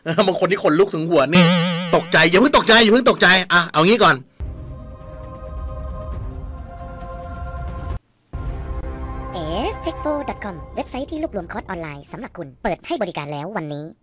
บางคนที่ขนลุกถึงหัวนี่ตกใจอย่าเพิ่งตกใจอย่าเพิ่งตกใจเอางี้ก่อน ASTechfo.com เว็บไซต์ที่รวบรวมคอร์สออนไลน์สำหรับคุณเปิดให้บริการแล้ววันนี้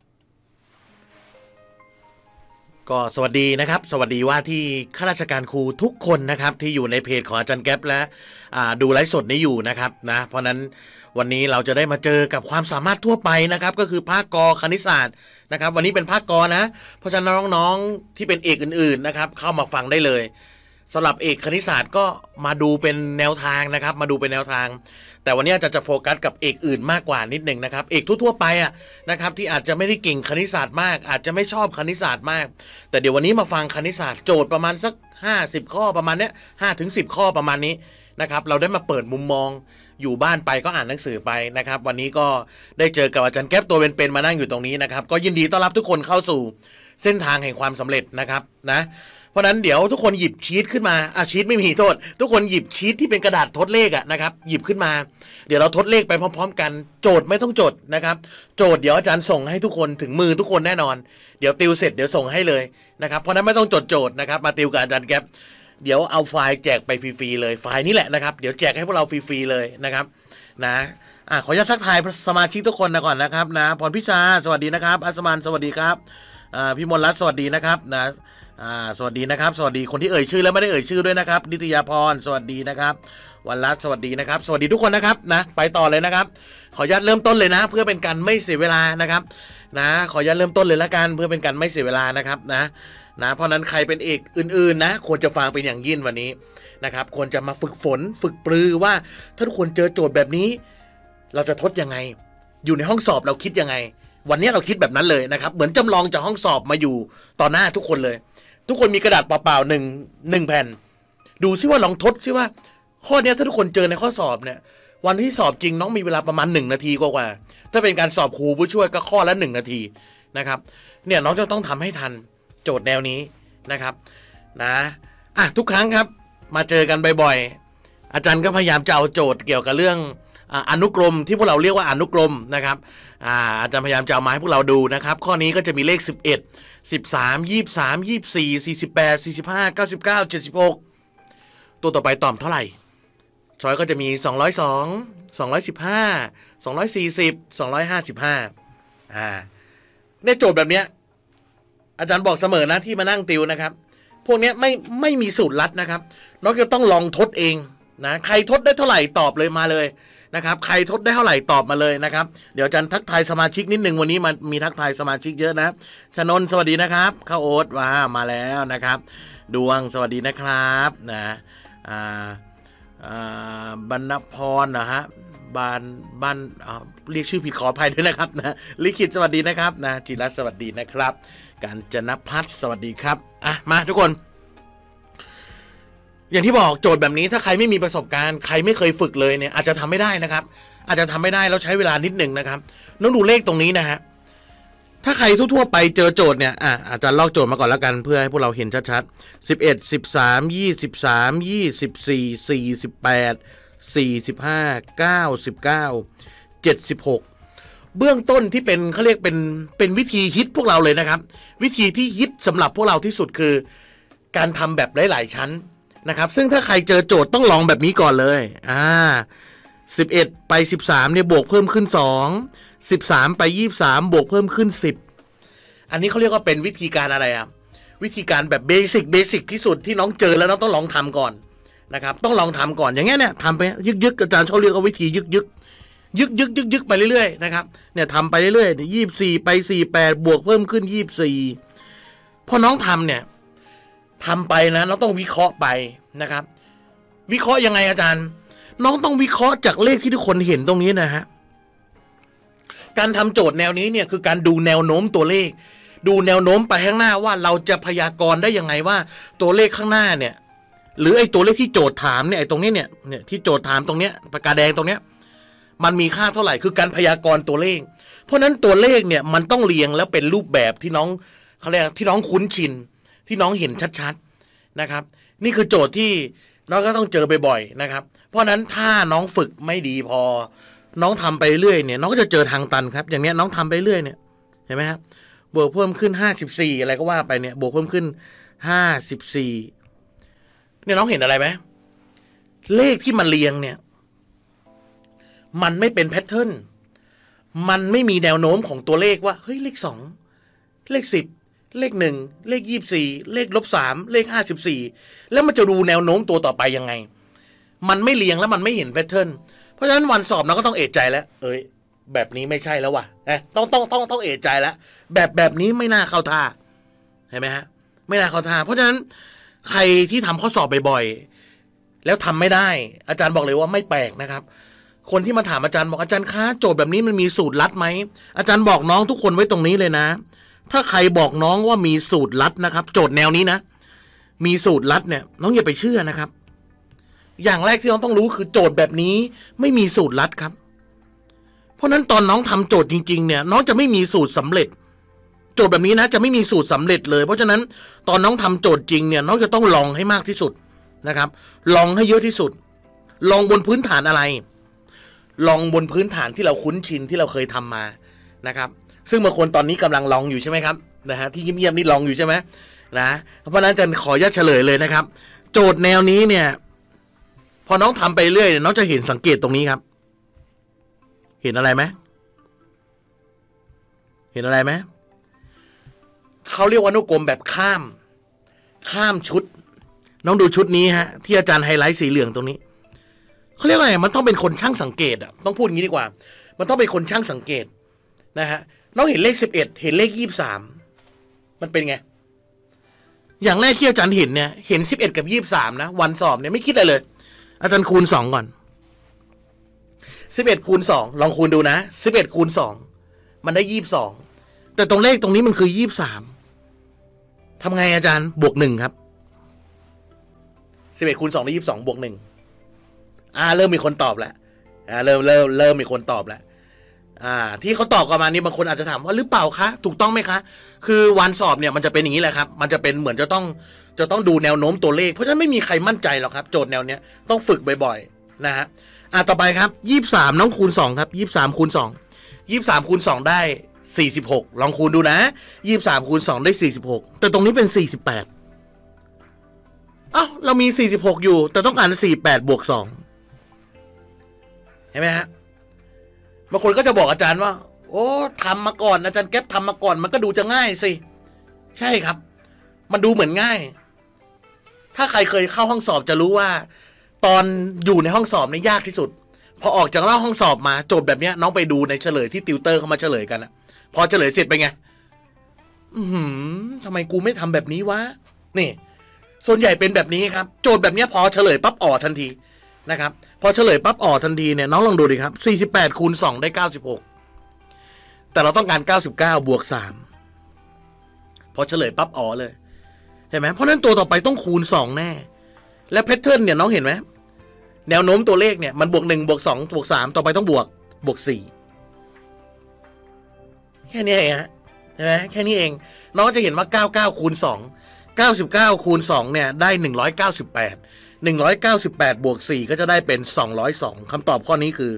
ก็สวัสดีนะครับสวัสดีว่าที่ข้าราชการครูทุกคนนะครับที่อยู่ในเพจของอาจารย์แก๊ปและดูไลฟ์สดนี้อยู่นะครับนะเพราะนั้นวันนี้เราจะได้มาเจอกับความสามารถทั่วไปนะครับก็คือภาคกคณิตศาสตร์นะครับวันนี้เป็นภาคกนะเพราะฉะนั้นน้องๆที่เป็นเอกอื่นๆนะครับเข้ามาฟังได้เลยสำหรับเอกคณิตศาสตร์ก็มาดูเป็นแนวทางนะครับมาดูเป็นแนวทางแต่วันนี้จะโฟกัสกับเอกอื่นมากกว่านิดหนึ่งนะครับเอกทั่วๆไปนะครับที่อาจจะไม่ได้เก่งคณิตศาสตร์มากอาจจะไม่ชอบคณิตศาสตร์มากแต่เดี๋ยววันนี้มาฟังคณิตศาสตร์โจทย์ประมาณสัก50ข้อประมาณเนี้ย5-10ข้อประมาณนี้นะครับเราได้มาเปิดมุมมองอยู่บ้านไปก็อ่านหนังสือไปนะครับวันนี้ก็ได้เจอกับอาจารย์แก๊ปตัวเป็นๆมานั่งอยู่ตรงนี้นะครับก็ยินดีต้อนรับทุกคนเข้าสู่เส้นทางแห่งความสำเร็จนะครับนะเพราะนั้นเดี๋ยวทุกคนหยิบชีทขึ้นมาชีทไม่มีโทษทุกคนหยิบชีทที่เป็นกระดาษทดเลขนะครับหยิบขึ้นมาเดี๋ยวเราทดเลขไปพร้อมๆกันโจทย์ไม่ต้องจดนะครับโจทย์เดี๋ยวอาจารย์ส่งให้ทุกคนถึงมือทุกคนแน่นอนเดี๋ยวติวเสร็จเดี๋ยวส่งให้เลยนะครับเพราะนั้นไม่ต้องจดโจทย์นะครับมาติวกับอาจารย์แก๊ปเดี๋ยวเอาไฟล์แจกไปฟรีๆเลยไฟล์นี้แหละนะครับเดี๋ยวแจกให้พวกเราฟรีๆเลยนะครับนะขออนุญาตทักทายสมาชิกทุกคนก่อนนะครับนะพรพิชาสวัสดีนะครับอัศมานสวัสดีครับพี่มนรัตน์สวัสดีนะครับนะสวัสดีนะครับสวัสดีคนที่เอ่ยชื่อแล้วไม่ได้เอ่ยชื่อด้วยนะครับนิตยาพรสวัสดีนะครับวันรัตน์สวัสดีนะครับสวัสดีทุกคนนะครับนะไปต่อเลยนะครับขออนุญาตเริ่มต้นเลยนะเพื่อเป็นการไม่เสียเวลานะครับนะขออนุญาตเริ่มต้นเลยละกันเพื่อเป็นการไม่เสียเวลานะครับนะเพราะนั้นใครเป็นเอกอื่นๆนะควรจะฟังเป็นอย่างยิ่งวันนี้นะครับควรจะมาฝึกฝนฝึกปรือว่าถ้าทุกคนเจอโจทย์แบบนี้เราจะทดยังไงอยู่ในห้องสอบเราคิดยังไงวันนี้เราคิดแบบนั้นเลยนะครับเหมือนจำลองจากห้องสอบมาอยู่ต่อหน้าทุกคนเลยทุกคนมีกระดาษเปล่าๆหนึ่งแผ่นดูซิว่าลองทดซิว่าข้อนี้ถ้าทุกคนเจอในข้อสอบเนี่ยวันที่สอบจริงน้องมีเวลาประมาณ1 นาทีกว่าถ้าเป็นการสอบครูผู้ช่วยก็ข้อละ1 นาทีนะครับเนี่ยน้องจะต้องทำให้ทันโจทย์แนวนี้นะครับนะทุกครั้งครับมาเจอกันบ่อยๆอาจารย์ก็พยายามจะเอาโจทย์เกี่ยวกับเรื่องอนุกรมที่พวกเราเรียกว่าอนุกรมนะครับอาจารย์พยายามจะเอามาให้พวกเราดูนะครับข้อนี้ก็จะมีเลข11 13 23 24 48 45 99 76ตัวต่อไปตอบเท่าไหร่ช้อยก็จะมี202 215 240 255เนี่ยโจทย์แบบเนี้ยอาจารย์บอกเสมอนะที่มานั่งติวนะครับพวกนี้ไม่มีสูตรลัดนะครับน้องจะต้องลองทดเองนะใครทดได้เท่าไหร่ตอบเลยมาเลยนะครับใครทดได้เท่าไหร่ตอบมาเลยนะครับเดี๋ยวอาจารย์ทักทายสมาชิกนิดนึงวันนี้มีทักทายสมาชิกเยอะนะชนนท์สวัสดีนะครับข้าวโอ๊ตมาแล้วนะครับดวงสวัสดีนะครับนะบรรณพรนะฮะบ้านเรียกชื่อผิดขออภัยด้วยนะครับนะลิขิตสวัสดีนะครับนะจิรัตน์สวัสดีนะครับการจนพัฒน์สวัสดีครับมาทุกคนอย่างที่บอกโจทย์แบบนี้ถ้าใครไม่มีประสบการณ์ใครไม่เคยฝึกเลยเนี่ยอาจจะทำไม่ได้นะครับอาจจะทำไม่ได้แล้วใช้เวลานิดหนึ่งนะครับต้องดูเลขตรงนี้นะฮะถ้าใครทั่วๆไปเจอโจทย์เนี่ยอาจารย์ลอกโจทย์มาก่อนแล้วกันเพื่อให้พวกเราเห็นชัดๆ11 13 23 24 48 45 99 76เบื้องต้นที่เป็นเขาเรียกเป็นวิธีฮิตพวกเราเลยนะครับวิธีที่ฮิตสำหรับพวกเราที่สุดคือการทำแบบหลายๆชั้นนะครับซึ่งถ้าใครเจอโจทย์ต้องลองแบบนี้ก่อนเลย11ไป13เนี่ยบวกเพิ่มขึ้น2 13ไป23บวกเพิ่มขึ้น10อันนี้เขาเรียกว่าเป็นวิธีการอะไรวิธีการแบบเบสิกที่สุดที่น้องเจอแล้วน้องต้องลองทำก่อนนะครับต้องลองทำก่อนอย่างเงี้ยเนี่ยทำไปยึกอาจารย์ชอบเรียกว่าวิธียึกไปเรื่อยๆนะครับเนี่ยทำไปเรื่อยๆ24ไป48บวกเพิ่มขึ้น24พอน้องทำเนี่ยทำไปนะน้องต้องวิเคราะห์ไปนะครับวิเคราะห์ยังไงอาจารย์น้องต้องวิเคราะห์จากเลขที่ทุกคนเห็นตรงนี้นะฮะการทำโจทย์แนวนี้เนี่ยคือการดูแนวโน้มตัวเลขดูแนวโน้มไปข้างหน้าว่าเราจะพยากรณ์ได้ยังไงว่าตัวเลขข้างหน้าเนี่ยหรือไอ้ตัวเลขที่โจทย์ถามเนี่ยไอ้ตรงนี้เนี่ยที่โจทย์ถามตรงเนี้ยปากกาแดงตรงเนี้ยมันมีค่าเท่าไหร่คือการพยากรณ์ตัวเลขเพราะนั้นตัวเลขเนี่ยมันต้องเรียงแล้วเป็นรูปแบบที่น้องเขาเรียกที่น้องคุ้นชินที่น้องเห็นชัดๆนะครับนี่คือโจทย์ที่น้องก็ต้องเจอบ่อยๆนะครับเพราะนั้นถ้าน้องฝึกไม่ดีพอน้องทำไปเรื่อยเนี่ยน้องก็จะเจอทางตันครับอย่างเนี้ยน้องทำไปเรื่อยเนี่ยเห็นไหมครับบวกเพิ่มขึ้น54อะไรก็ว่าไปเนี่ยบวกเพิ่มขึ้น54เนี่ยน้องเห็นอะไรไหมเลขที่มันเรียงเนี่ยมันไม่เป็นแพทเทิร์นมันไม่มีแนวโน้มของตัวเลขว่าเฮ้ยเลข2เลข10เลข1เลข24เลข-3เลข54แล้วมันจะดูแนวโน้มตัวต่อไปยังไงมันไม่เรียงแล้วมันไม่เห็นแพทเทิร์นเพราะฉะนั้นวันสอบเราก็ต้องเอะใจแล้วแบบนี้ไม่ใช่แล้วว่ะต้องเอะใจแล้วแบบนี้ไม่น่าเข้าท่าเห็นไหมฮะไม่น่าเข้าท่าเพราะฉะนั้นใครที่ทำข้อสอบบ่อยๆแล้วทำไม่ได้อาจารย์บอกเลยว่าไม่แปลกนะครับคนที่มาถามอาจารย์บอกอาจารย์คะโจทย์แบบนี้มันมีสูตรลัดไหมอาจารย์บอกน้องทุกคนไว้ตรงนี้เลยนะถ้าใครบอกน้องว่ามีสูตรลัดนะครับโจทย์แนวนี้นะมีสูตรลัดเนี่ยน้องอย่าไปเชื่อนะครับอย่างแรกที่น้องต้องรู้คือโจทย์แบบนี้ไม่มีสูตรลัดครับเพราะนั้นตอนน้องทำโจทย์จริงๆเนี่ยน้องจะไม่มีสูตรสำเร็จโจทย์แบบนี้นะจะไม่มีสูตรสำเร็จเลยเพราะฉะนั้นตอนน้องทำโจทย์จริงเนี่ยน้องจะต้องลองให้มากที่สุดนะครับลองให้เยอะที่สุดลองบนพื้นฐานอะไรลองบนพื้นฐานที่เราคุ้นชินที่เราเคยทำมานะครับซึ่งบางคนตอนนี้กำลังลองอยู่ใช่ไหมครับนะฮะที่เงียบๆนี่ลองอยู่ใช่ไหมนะเพราะนั้นจะขออนุญาตเฉลยเลยนะครับโจทย์แนวนี้เนี่ยพอน้องทำไปเรื่อยน้องจะเห็นสังเกตตรงนี้ครับเห็นอะไรไหมเห็นอะไรไหมเขาเรียกว่าอนุกรมแบบข้ามชุดน้องดูชุดนี้ฮะที่อาจารย์ไฮไลท์สีเหลืองตรงนี้เขาเรียกว่าไงมันต้องเป็นคนช่างสังเกตต้องพูดอย่างนี้ดีกว่ามันต้องเป็นคนช่างสังเกตนะฮะน้องเห็นเลข11เห็นเลข23มันเป็นไงอย่างแรกที่อาจารย์เห็นเนี่ยเห็น11กับ23นะวันสอบเนี่ยไม่คิดอะไรเลยอาจารย์คูณ2ก่อน11คูณ2ลองคูณดูนะ11คูณ2มันได้22แต่ตรงเลขตรงนี้มันคือ23ทำไงอาจารย์บวก1ครับ11คูณ2ได้22บวก1เริ่มมีคนตอบแล้วเริ่มมีคนตอบแล้วที่เขาตอบกันมานี่บางคนอาจจะถามว่าหรือเปล่าคะถูกต้องไหมคะคือวันสอบเนี่ยมันจะเป็นอย่างนี้แหละครับมันจะเป็นเหมือนจะต้องดูแนวโน้มตัวเลขเพราะฉะนั้นไม่มีใครมั่นใจหรอกครับโจทย์แนวเนี้ยต้องฝึกบ่อยๆนะฮะต่อไปครับ23น้องคูณ2ครับ23คูณ2 23คูณ2ได้46ลองคูณดูนะ23คูณ2ได้46แต่ตรงนี้เป็น48เรามี46อยู่แต่ต้องการ48บวก2เห็นไหมฮะบางคนก็จะบอกอาจารย์ว่าโอ้ทำมาก่อนอาจารย์แก๊ปทำมาก่อนมันก็ดูจะง่ายสิใช่ครับมันดูเหมือนง่ายถ้าใครเคยเข้าห้องสอบจะรู้ว่าตอนอยู่ในห้องสอบเนี่ยยากที่สุดพอออกจากห้องสอบมาโจทย์แบบนี้น้องไปดูในเฉลยที่ติวเตอร์เขามาเฉลยกันพอเฉลยเสร็จไปไงทำไมกูไม่ทำแบบนี้วะนี่ส่วนใหญ่เป็นแบบนี้ครับโจทย์แบบนี้พอเฉลยปั๊บออกทันทีนะครับพอเฉลยปั๊บออกทันทีเนี่ยน้องลองดูดิครับ48คูณ2ได้96แต่เราต้องการ99บวก3พอเฉลยปั๊บออกเลยเห็นไหมเพราะนั้นตัวต่อไปต้องคูณ2แน่และแพทเทิร์นเนี่ยน้องเห็นไหมแนวโน้มตัวเลขเนี่ยมันบวก1บวก2บวก3ต่อไปต้องบวก4แค่นี้เองฮะใช่ไหมแค่นี้เองน้องจะเห็นว่า99คูณ2 99คูณ2เนี่ยได้198บวก4ก็จะได้เป็น202คำตอบข้อนี้คือ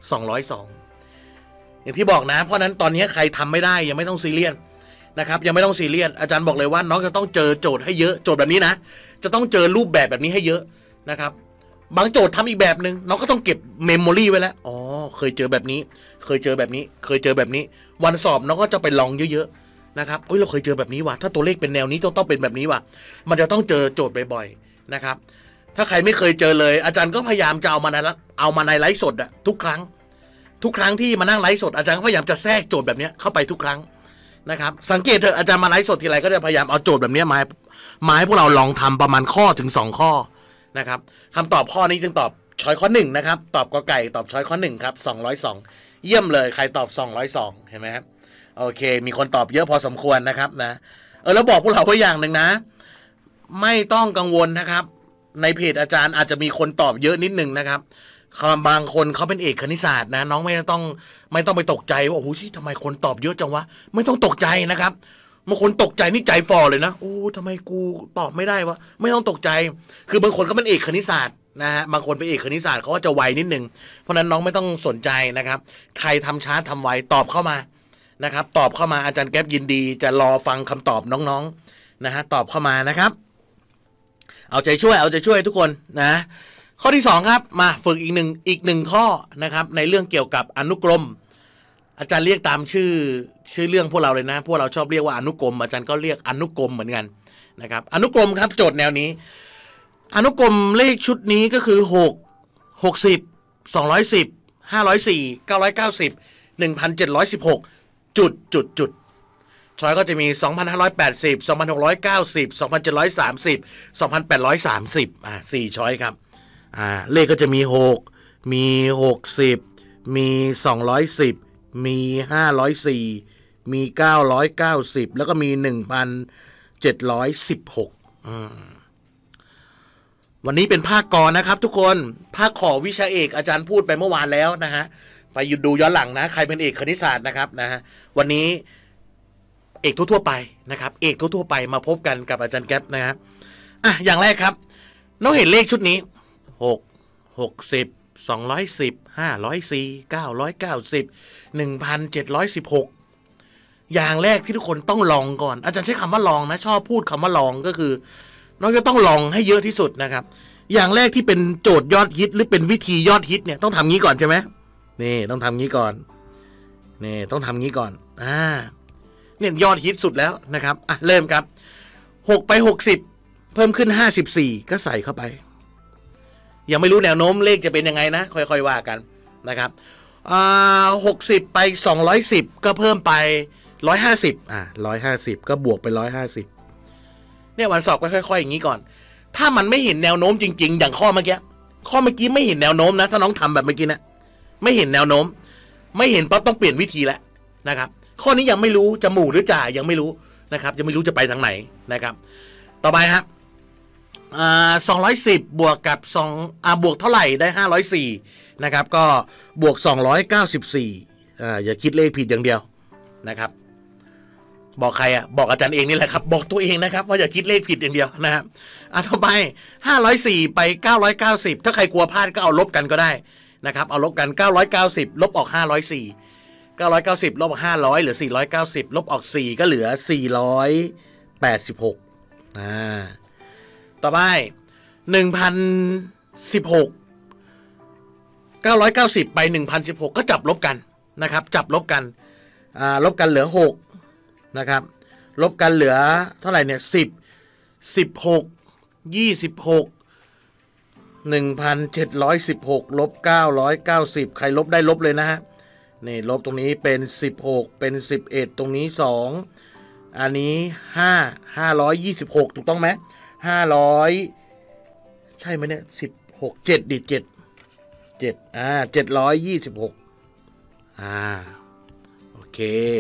202อย่างที่บอกนะเพราะนั้นตอนนี้ใครทำไม่ได้ยังไม่ต้องซีเรียสนะครับยังไม่ต้องซีเรียสอาจารย์บอกเลยว่าน้องจะต้องเจอโจทย์ให้เยอะโจทย์แบบนี้นะจะต้องเจอรูปแบบนี้ให้เยอะนะครับบางโจทย์ทำอีกแบบนึงน้องก็ต้องเก็บเมมโมรี่ไว้แล้วเคยเจอแบบนี้เคยเจอแบบนี้เคยเจอแบบนี้วันสอบน้องก็จะไปลองเยอะๆนะครับเราเคยเจอแบบนี้ว่ะถ้าตัวเลขเป็นแนวนี้ต้องเป็นแบบนี้ว่ะมันจะต้องเจอโจทย์บ่อยๆนะครับถ้าใครไม่เคยเจอเลยอาจารย์ก็พยายามจะเอามาในไลฟ์สดทุกครั้งที่มานั่งไลฟ์สดอาจารย์ก็พยายามจะแทรกโจทย์แบบนี้เข้าไปทุกครั้งนะครับสังเกตเถอะอาจารย์มาไลฟ์สดทีไรก็จะพยายามเอาโจทย์แบบนี้มาให้พวกเราลองทำประมาณข้อถึง2ข้อนะครับคำตอบข้อนี้จึงตอบช้อยข้อ1นะครับตอบกไก่ตอบช้อยข้อ1ครับ202เยี่ยมเลยใครตอบ202เห็นไหมครับโอเคมีคนตอบเยอะพอสมควรนะครับนะแล้วบอกพวกเราไว้อย่างหนึ่งนะไม่ต้องกังวลนะครับในเพจอาจารย์อาจจะมีคนตอบเยอะนิดนึงนะครับบางคนเขาเป็นเอกคณิตศาสตร์นะน้องไม่ต้องไปตกใจว่าโอ้โหทำไมคนตอบเยอะจังวะไม่ต้องตกใจนะครับบางคนตกใจนี่ใจฝ่อเลยนะโอ้ทำไมกูตอบไม่ได้วะไม่ต้องตกใจคือบางคนเขาเป็นเอกคณิตศาสตร์นะฮะบางคนเป็นเอกคณิตศาสตร์เขาก็จะไวนิดนึงเพราะนั้นน้องไม่ต้องสนใจนะครับใครทำช้าทำไวตอบเข้ามานะครับตอบเข้ามาอาจารย์แก๊ปยินดีจะรอฟังคำตอบน้องๆนะฮะตอบเข้ามานะครับเอาใจช่วยทุกคนนะข้อที่2ครับมาฝึกอีกหนึ่งข้อนะครับในเรื่องเกี่ยวกับอนุกรมอาจารย์เรียกตามชื่อเรื่องพวกเราเลยนะพวกเราชอบเรียกว่าอนุกรมอาจารย์ก็เรียกอนุกรมเหมือนกันนะครับอนุกรมครับโจทย์แนวนี้อนุกรมเลขชุดนี้ก็คือ6 60 210 504 990 1716จุดช้อยก็จะมี2580 2690 2730 28304ช้อยครับเลขก็จะมี6มี60มี210มี504มี990แล้วก็มี1716วันนี้เป็นภาคกรนะครับทุกคนภาคขอวิชาเอกอาจารย์พูดไปเมื่อวานแล้วนะฮะไปดูย้อนหลังนะใครเป็นเอกคณิตศาสตร์นะครับนะฮะวันนี้เอกทั่วไปนะครับเอกทั่วไปมาพบกันกับอาจารย์แก๊ปนะฮะอย่างแรกครับน้องเห็นเลขชุดนี้6 60 210 504 990 1716อย่างแรกที่ทุกคนต้องลองก่อนอาจารย์ใช้คำว่าลองนะชอบพูดคำว่าลองก็คือน้องจะต้องลองให้เยอะที่สุดนะครับอย่างแรกที่เป็นโจทย์ยอดฮิตหรือเป็นวิธียอดฮิตเนี่ยต้องทำงี้ก่อนใช่ไหมนี่ต้องทำงี้ก่อนนี่ต้องทำงี้ก่อนเนี่ยยอดฮิตสุดแล้วนะครับเริ่มครับ6ไป60เพิ่มขึ้น54ก็ใส่เข้าไปยังไม่รู้แนวโน้มเลขจะเป็นยังไงนะค่อยๆว่ากันนะครับ60ไป210ก็เพิ่มไป150150ก็บวกไป150เนี่ยวันสอบก็ค่อยๆอย่างนี้ก่อนถ้ามันไม่เห็นแนวโน้มจริงๆอย่างข้อเมื่อกี้ไม่เห็นแนวโน้มนะถ้าน้องทำแบบเมื่อกี้นะไม่เห็นแนวโน้มไม่เห็นปั๊บต้องเปลี่ยนวิธีแล้วนะครับข้อนี้ยังไม่รู้จะหมู่หรือจ่ายังไม่รู้นะครับยังไม่รู้จะไปทางไหนนะครับต่อไปครับ210บวกกับบวกเท่าไหร่ได้504นะครับก็บวก294อย่าคิดเลขผิดอย่างเดียวนะครับบอกใครบอกอาจารย์เองนี่แหละครับบอกตัวเองนะครับว่าอย่าคิดเลขผิดอย่างเดียวนะครับต่อไป504ไป990ถ้าใครกลัวพลาดก็เอาลบกันก็ได้นะครับเอาลบกัน990ลบออก504 990ลบออก500เหลือ490ลบออก4ก็เหลือ486ต่อไป1016 990ไป1016ก็จับลบกันนะครับจับลบกันลบกันเหลือ6นะครับลบกันเหลือเท่าไหร่เนี่ย10 16 26 1716ลบ990ใครลบได้ลบเลยนะฮะนี่ลบตรงนี้เป็น16เป็น11ตรงนี้2อันนี้526ถูกต้องไหม500ใช่ไหมเนี่ย16 7ดิ726โอเค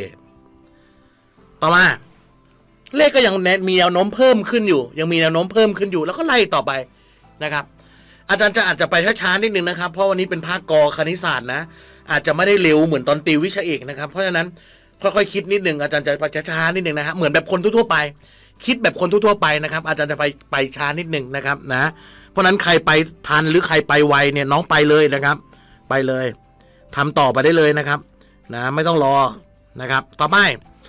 ต่อมาเลขก็ยังมีแนวโน้มเพิ่มขึ้นอยู่ยังมีแนวโน้มเพิ่มขึ้นอยู่แล้วก็ไล่ต่อไปนะครับอาจารย์อาจจะไปช้าๆนิดนึงนะครับเพราะวันนี้เป็นภาคกคณิตศาสตร์นะอาจจะไม่ได้เร็วเหมือนตอนติววิชาเอกนะครับเพราะฉะนั้นค่อยๆคิดนิดนึงอาจารย์จะไปช้าๆนิดนึงนะฮะเหมือนแบบคนทั่วๆไปคิดแบบคนทั่วๆไปนะครับอาจารย์จะไปช้านิดนึงนะครับนะเพราะนั้นใครไปทันหรือใครไปไวเนี่ยน้องไปเลยนะครับไปเลยทำต่อไปได้เลยนะครับนะไม่ต้องรอนะครับต่อไป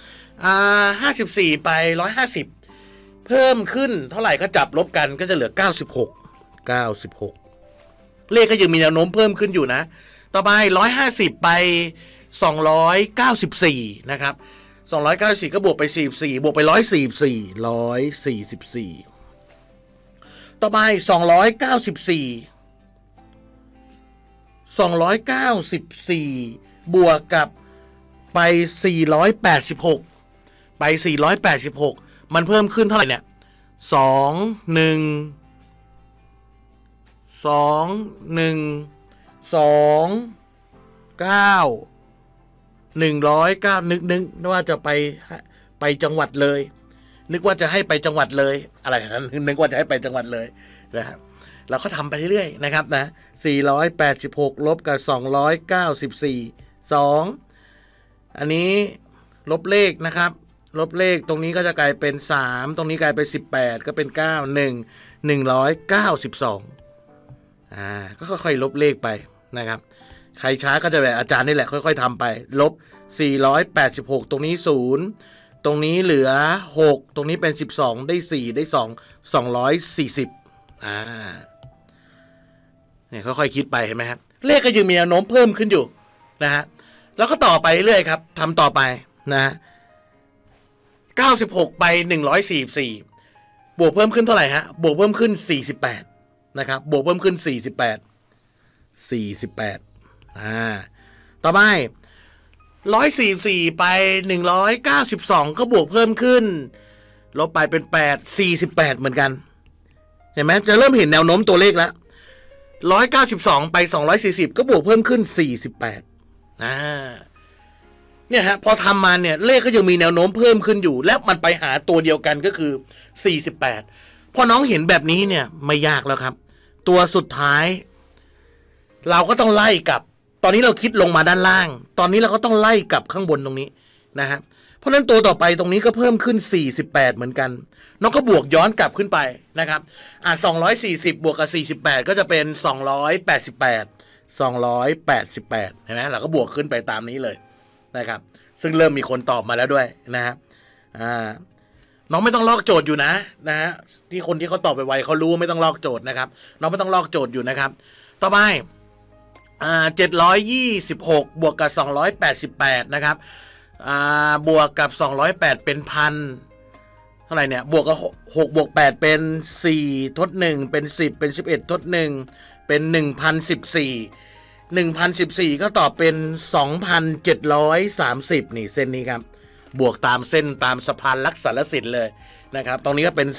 54ไป150เพิ่มขึ้นเท่าไหร่ก็จับลบกันก็จะเหลือ96เลขก็ยังมีแนวโน้มเพิ่มขึ้นอยู่นะต่อไป150ไป294นะครับ294ก็บวกไป44บวกไป144ต่อไป294บวกกับไป486มันเพิ่มขึ้นเท่าไหร่เนี่ย109นึกว่าจะไปจังหวัดเลยนึกว่าจะให้ไปจังหวัดเลยอะไรนั้นนึกว่าจะให้ไปจังหวัดเลยนะครับเราก็ทำไปเรื่อยๆนะครับนะ486ลบกับ294 2อันนี้ลบเลขนะครับลบเลขตรงนี้ก็จะกลายเป็น3ตรงนี้กลายเป็น18ก็เป็น9 192ก็ค่อยๆลบเลขไปนะครับใครช้าก็จะแบบอาจารย์นี่แหละค่อยๆทำไปลบ486ตรงนี้0ตรงนี้เหลือ6ตรงนี้เป็น12ได้4ได้2 240เนี่ยค่อยๆคิดไปเห็นไหมครับเลขก็ยังมีแนวโน้มเพิ่มขึ้นอยู่นะฮะแล้วก็ต่อไปเรื่อยครับทำต่อไปนะ96ไป144บวกเพิ่มขึ้นเท่าไหร่ฮะบวกเพิ่มขึ้น48นะครับบวกเพิ่มขึ้น48ต่อไป144ไป192ก็บวกเพิ่มขึ้นลบไปเป็น48เหมือนกันเห็นไหมจะเริ่มเห็นแนวโน้มตัวเลขแล้ว192ไป240ก็บวกเพิ่มขึ้น48เนี่ยฮะพอทำมาเนี่ยเลขก็ยังมีแนวโน้มเพิ่มขึ้นอยู่และมันไปหาตัวเดียวกันก็คือ48พอน้องเห็นแบบนี้เนี่ยไม่ยากแล้วครับตัวสุดท้ายเราก็ต้องไล่กับตอนนี้เราคิดลงมาด้านล่างตอนนี้เราก็ต้องไล่กับข้างบนตรงนี้นะฮะเพราะนั้นตัวต่อไปตรงนี้ก็เพิ่มขึ้น48เหมือนกันน้องก็บวกย้อนกลับขึ้นไปนะครับ240บวกกับ48ก็จะเป็น288เห็นไหมเราก็บวกขึ้นไปตามนี้เลยนะครับซึ่งเริ่มมีคนตอบมาแล้วด้วยนะฮะน้องไม่ต้องลอกโจทย์อยู่นะฮะที่คนที่เขาตอบไปไวเขารู้ว่าไม่ต้องลอกโจทย์นะครับน้องไม่ต้องลอกโจทย์อยู่นะครับต่อไป726บวกกับ288นะครับบวกกับ208เป็นพันเท่าไหร่เนี่ยบวกกับ6บวก8เป็น4ทด1เป็น10เป็น11ทด1เป็น1014ก็ตอบเป็น2730นี่เส้นนี้ครับบวกตามเส้นตามสะพานลักษณสิทธิ์เลยนะครับตรงนี้ก็เป็น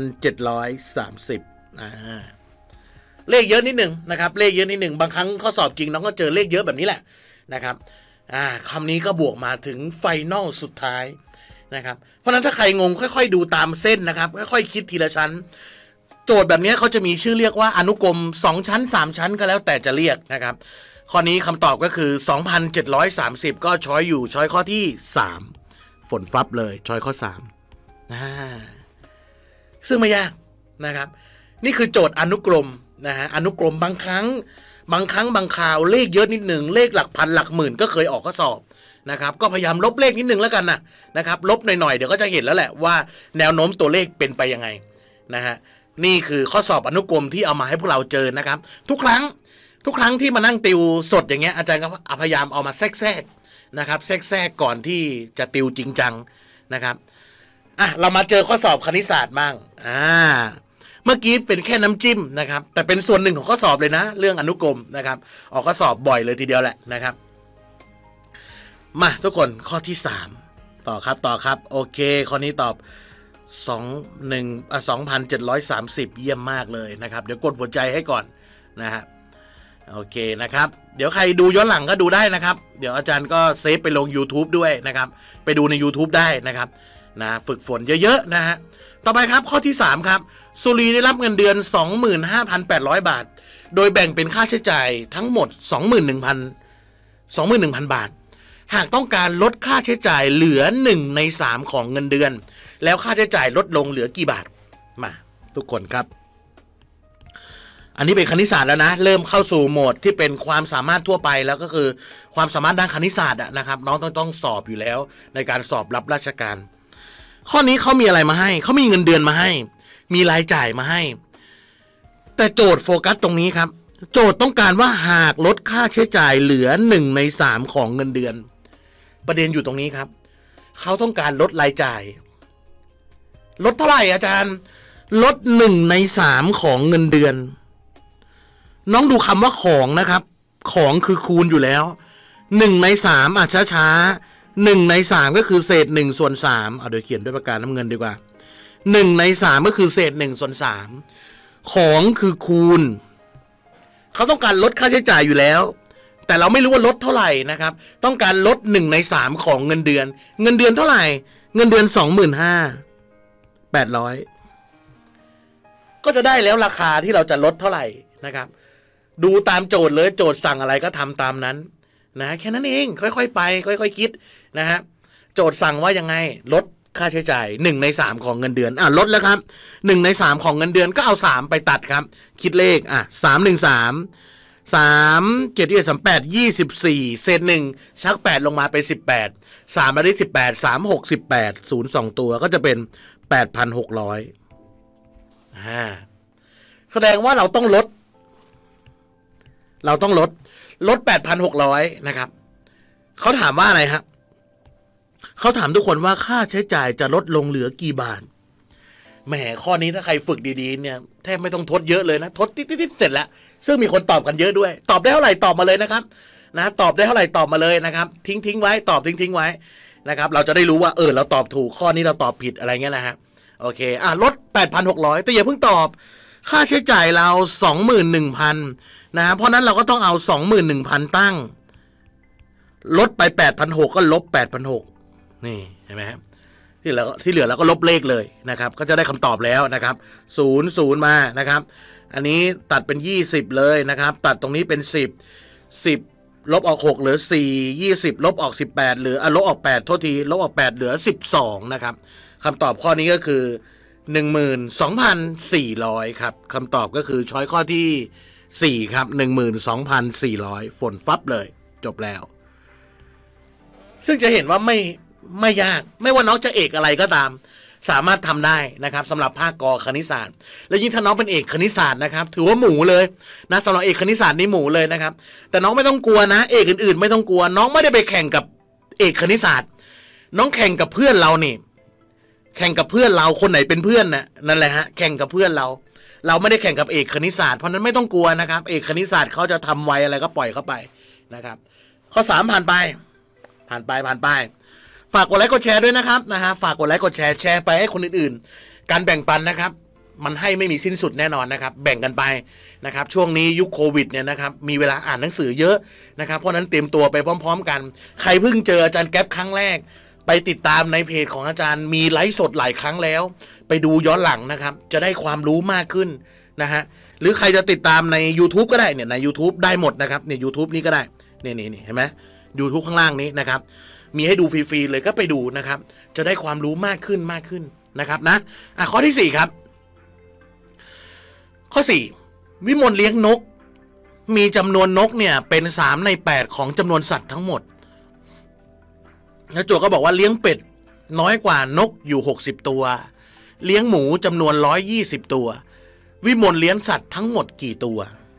2730เลขเยอะนิดหนึ่งนะครับเลขเยอะนิดหนึ่งบางครั้งข้อสอบจริงน้องก็เจอเลขเยอะแบบนี้แหละนะครับคำนี้ก็บวกมาถึงไฟนอลสุดท้ายนะครับเพราะนั้นถ้าใครงงค่อยๆดูตามเส้นนะครับค่อยๆคิดทีละชั้นโจทย์แบบนี้เขาจะมีชื่อเรียกว่าอนุกรม2ชั้น3ชั้นก็แล้วแต่จะเรียกนะครับข้อนี้คำตอบก็คือ2730ก็ช้อยอยู่ช้อยข้อที่3ฝนฟับเลยช้อยข้อ3ซึ่งไม่ยากนะครับนี่คือโจทย์อนุกรมนะฮะอนุกรมบางครั้งบางคราวเลขเยอะนิดหนึ่งเลขหลักพันหลักหมื่นก็เคยออกข้อสอบนะครับก็พยายามลบเลขนิดนึงแล้วกันนะครับลบหน่อยๆเดี๋ยวก็จะเห็นแล้วแหละว่าแนวโน้มตัวเลขเป็นไปยังไงนะฮะนี่คือข้อสอบอนุกรมที่เอามาให้พวกเราเจอนะครับทุกครั้งที่มานั่งติวสดอย่างเงี้ยอาจารย์ก็พยายามเอามาแทรกนะครับแทรกก่อนที่จะติวจริงจังนะครับเรามาเจอข้อสอบคณิตศาสตร์บ้างเมื่อกี้เป็นแค่น้ำจิ้มนะครับแต่เป็นส่วนหนึ่งของข้อสอบเลยนะเรื่องอนุกรมนะครับออกข้อสอบบ่อยเลยทีเดียวแหละนะครับมาทุกคนข้อที่3ต่อครับโอเคข้อนี้ตอบ2730เยี่ยมมากเลยนะครับเดี๋ยวกดหัวใจให้ก่อนนะฮะโอเคนะครับเดี๋ยวใครดูย้อนหลังก็ดูได้นะครับเดี๋ยวอาจารย์ก็เซฟไปลง YouTube ด้วยนะครับไปดูใน YouTube ได้นะครับนะฝึกฝนเยอะๆนะฮะต่อไปครับข้อที่3ครับสุรีได้รับเงินเดือน 25,800 บาทโดยแบ่งเป็นค่าใช้จ่ายทั้งหมด 21,000 บาทหากต้องการลดค่าใช้จ่ายเหลือ1ใน3ของเงินเดือนแล้วค่าใช้จ่ายลดลงเหลือกี่บาทมาทุกคนครับอันนี้เป็นคณิตศาสตร์แล้วนะเริ่มเข้าสู่โหมดที่เป็นความสามารถทั่วไปแล้วก็คือความสามารถด้านคณิตศาสตร์นะครับน้องต้องสอบอยู่แล้วในการสอบรับราชการข้อนี้เขามีอะไรมาให้เขามีเงินเดือนมาให้มีรายจ่ายมาให้แต่โจทย์โฟกัสตรงนี้ครับโจทย์ต้องการว่าหากลดค่าใช้จ่ายเหลือ1ใน3ของเงินเดือนประเด็นอยู่ตรงนี้ครับเขาต้องการลดรายจ่ายลดเท่าไหร่อาจารย์ลด1ใน3ของเงินเดือนน้องดูคำว่าของนะครับของคือคูณอยู่แล้ว1ใน3ช้า1ใน3ก็คือเศษ1ส่วน3เดี๋ยวเขียนด้วยปากกาน้ำเงินดีกว่า1ใน3ก็คือเศษ1ส่วน3ของคือคูณเขาต้องการลดค่าใช้จ่ายอยู่แล้วแต่เราไม่รู้ว่าลดเท่าไหร่นะครับต้องการลด1ใน3ของเงินเดือนเท่าไหร่เงินเดือน 25,800 ก็จะได้แล้วราคาที่เราจะลดเท่าไหร่นะครับดูตามโจทย์เลยโจทย์สั่งอะไรก็ทำตามนั้นนะแค่นั้นเองค่อยๆไปค่อยๆคิดนะฮะโจทย์สั่งว่ายังไงลดค่าใช้จ่าย1ใน3ของเงินเดือนลดแล้วครับ1ใน3ของเงินเดือนก็เอา3ไปตัดครับคิดเลข313 3 7 1 3 8 24เศษ1ชัก8ลงมาเป็น18 3อันนี้18 3 6 18 0 2ตัวก็จะเป็น 8,600แสดงว่าเราต้องลด 8,600 นะครับเขาถามว่าอะไรครับเขาถามทุกคนว่าค่าใช้จ่ายจะลดลงเหลือกี่บาทแหมข้อนี้ถ้าใครฝึกดีๆเนี่ยแทบไม่ต้องทดเยอะเลยนะทดติดๆเสร็จแล้วซึ่งมีคนตอบกันเยอะด้วยตอบได้เท่าไหร่ตอบมาเลยนะครับนะตอบได้เท่าไหร่ตอบมาเลยนะครับทิ้งไว้ตอบทิ้งไว้นะครับเราจะได้รู้ว่าเราตอบถูกข้อนี้เราตอบผิดอะไรเงี้ยนะฮะโอเคลด 8,600 แต่อย่าเพิ่งตอบค่าใช้จ่ายเรา 21,000 นะเพราะนั้นเราก็ต้องเอา 21,000 ตั้งลดไป 8,600 ก็ลบ 8,600 นี่เห็นไหมครับที่เหลือเราก็ลบเลขเลยนะครับก็จะได้คำตอบแล้วนะครับ00มานะครับอันนี้ตัดเป็น20เลยนะครับตัดตรงนี้เป็น10ลบออก6เหลือ4 20ลบออก18เหลือลบออก8โทษทีลบออก8เหลือ12นะครับคำตอบข้อนี้ก็คือ 12,400 ครับคำตอบก็คือช้อยข้อที่4ครับ 12,400 ฝนฟับเลยจบแล้วซึ่งจะเห็นว่าไม่ยากไม่ว่าน้องจะเอกอะไรก็ตามสามารถทำได้นะครับสำหรับภาคกคณิตศาสตร์และยิ่งถ้าน้องเป็นเอกคณิตศาสตร์นะครับถือว่าหมูเลยนะสำหรับเอกคณิตศาสตร์นี่หมูเลยนะครับแต่น้องไม่ต้องกลัวนะเอกอื่นๆไม่ต้องกลัวน้องไม่ได้ไปแข่งกับเอกคณิตศาสตร์น้องแข่งกับเพื่อนเรานี่แข่งกับเพื่อนเราคนไหนเป็นเพื่อนน่ะนั่นแหละฮะแข่งกับเพื่อนเราไม่ได้แข่งกับเอกคณิตศาสตร์เพราะนั้นไม่ต้องกลัวนะครับเอกคณิตศาสตร์เขาจะทำไวอะไรก็ปล่อยเข้าไปนะครับข้อ3ผ่านไปฝากกดไลค์กดแชร์ด้วยนะครับฝากกดไลค์กดแชร์ไปให้คนอื่นๆการแบ่งปันนะครับมันให้ไม่มีสิ้นสุดแน่นอนนะครับแบ่งกันไปนะครับช่วงนี้ยุคโควิดเนี่ยนะครับมีเวลาอ่านหนังสือเยอะนะครับเพราะนั้นเตรียมตัวไปพร้อมๆกันใครเพิ่งเจออาจารย์แก๊ปครั้งแรกไปติดตามในเพจของอาจารย์มีไลฟ์สดหลายครั้งแล้วไปดูย้อนหลังนะครับจะได้ความรู้มากขึ้นนะฮะหรือใครจะติดตามใน YouTube ก็ได้เนี่ยใน YouTube ได้หมดนะครับเนี่ย YouTube นี่ก็ได้นี่เห็นไหม YouTube ข้างล่างนี้นะครับมีให้ดูฟรีๆเลยก็ไปดูนะครับจะได้ความรู้มากขึ้นนะครับนะข้อที่4ครับข้อ4วิมลเลี้ยงนกมีจำนวนนกเนี่ยเป็น3ใน8ของจำนวนสัตว์ทั้งหมดแล้วโจก็บอกว่าเลี้ยงเป็ดน้อยกว่านกอยู่60ตัวเลี้ยงหมูจำนวน120ตัววิมลเลี้ยงสัตว์ทั้งหมดกี่ตัว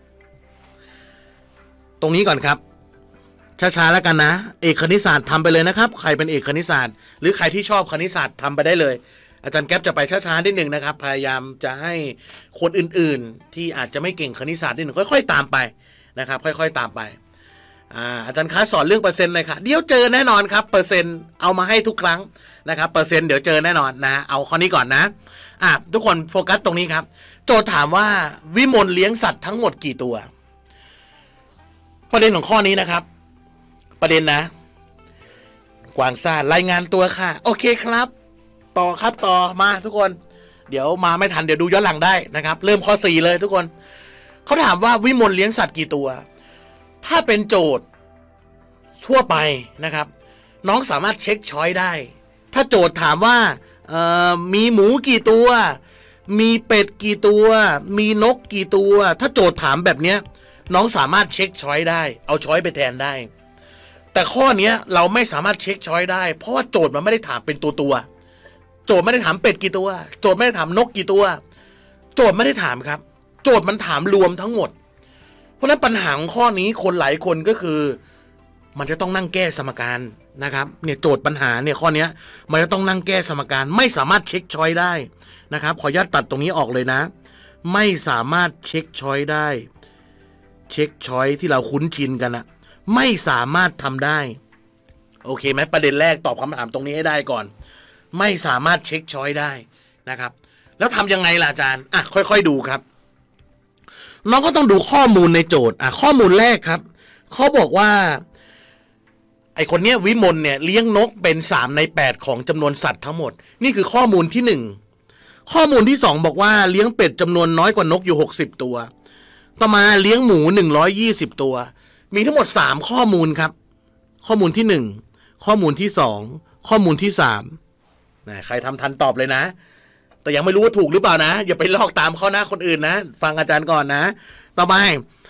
ตรงนี้ก่อนครับช้าๆแล้วกันนะเอกคณิตศาสตร์ทำไปเลยนะครับใครเป็นเอกคณิตศาสตร์หรือใครที่ชอบคณิตศาสตร์ทำไปได้เลยอาจารย์แก๊ปจะไปช้าๆนิดนึงนะครับพยายามจะให้คนอื่นๆที่อาจจะไม่เก่งคณิตศาสตร์นิดนึงค่อยๆตามไปนะครับค่อยๆตามไปอาจารย์ค้าสอนเรื่องเปอร์เซ็นต์เลยค่ะเดี๋ยวเจอแน่นอนครับเปอร์เซ็นต์เอามาให้ทุกครั้งนะครับเปอร์เซ็นต์เดี๋ยวเจอแน่นอนนะเอาข้อนี้ก่อนนะทุกคนโฟกัสตรงนี้ครับโจทย์ถามว่าวิมลเลี้ยงสัตว์ทั้งหมดกี่ตัวประเด็นของข้อนี้นะครับประเด็นนะกวางซ่ารายงานตัวค่ะโอเคครับต่อมาทุกคนเดี๋ยวมาไม่ทันเดี๋ยวดูย้อนหลังได้นะครับเริ่มข้อ4เลยทุกคนเขาถามว่าวิมลเลี้ยงสัตว์กี่ตัวถ้าเป็นโจทย์ทั่วไปนะครับน้องสามารถเช็คช้อยได้ถ้าโจทย์ถามว่ามีหมูกี่ตัวมีเป็ดกี่ตัวมีนกกี่ตัวถ้าโจทย์ถามแบบเนี้ยน้องสามารถเช็คช้อยได้เอาช้อยไปแทนได้แต่ข้อนี้เราไม่สามารถเช็คช้อยได้เพราะว่าโจทย์มันไม่ได้ถามเป็นตัวโจทย์ไม่ได้ถามเป็ดกี่ตัวโจทย์ไม่ได้ถามนกกี่ตัวโจทย์ไม่ได้ถามครับโจทย์มันถามรวมทั้งหมดเพราะฉะนั้นปัญหาของข้อนี้คนหลายคนก็คือมันจะต้องนั่งแก้สมการนะครับเนี่ยโจทย์ปัญหาเนี่ยข้อนี้มันจะต้องนั่งแก้สมการไม่สามารถเช็คช้อยได้นะครับขออนุญาตตัดตรงนี้ออกเลยนะไม่สามารถเช็คช้อยได้เช็คช้อยที่เราคุ้นชินกันอะไม่สามารถทำได้โอเคไหมประเด็นแรกตอบคำถามตรงนี้ให้ได้ก่อนไม่สามารถเช็คช้อยได้นะครับแล้วทำยังไงล่ะอาจารย์ค่อยๆดูครับน้องก็ต้องดูข้อมูลในโจทย์ข้อมูลแรกครับเขาบอกว่าไอคนเนี้ยวิมลเนี่ยเลี้ยงนกเป็น3ใน8ของจำนวนสัตว์ทั้งหมดนี่คือข้อมูลที่1ข้อมูลที่2บอกว่าเลี้ยงเป็ดจำนวนน้อยกว่านกอยู่60ตัวต่อมาเลี้ยงหมู120ตัวมีทั้งหมด3ข้อมูลครับข้อมูลที่1ข้อมูลที่2ข้อมูลที่3ใครทำทันตอบเลยนะแต่ยังไม่รู้ว่าถูกหรือเปล่านะอย่าไปลอกตามข้อหน้าคนอื่นนะฟังอาจารย์ก่อนนะต่อไป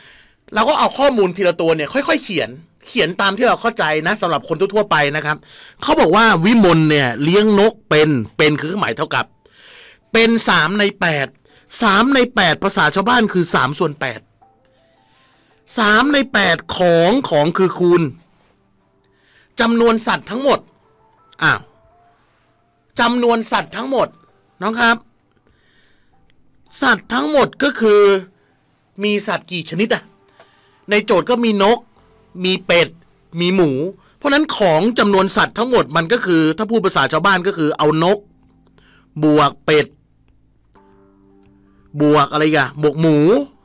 เราก็เอาข้อมูลทีละตัวเนี่ยค่อยๆเขียนตามที่เราเข้าใจนะสำหรับคนทั่วๆไปนะครับเขาบอกว่าวิมลเนี่ยเลี้ยงนกเป็นคือหมายเท่ากับเป็น3 ใน 8 3 ใน 8ภาษาชาวบ้านคือ3 ส่วน 8 3 ใน 8ของคือคูณจำนวนสัตว์ทั้งหมดจำนวนสัตว์ทั้งหมดน้องครับสัตว์ทั้งหมดก็คือมีสัตว์กี่ชนิดในโจทย์ก็มีนกมีเป็ดมีหมูเพราะนั้นของจำนวนสัตว์ทั้งหมดมันก็คือถ้าพูดภาษาชาวบ้านก็คือเอานกบวกเป็ดบวกอะไรกันบวกหมู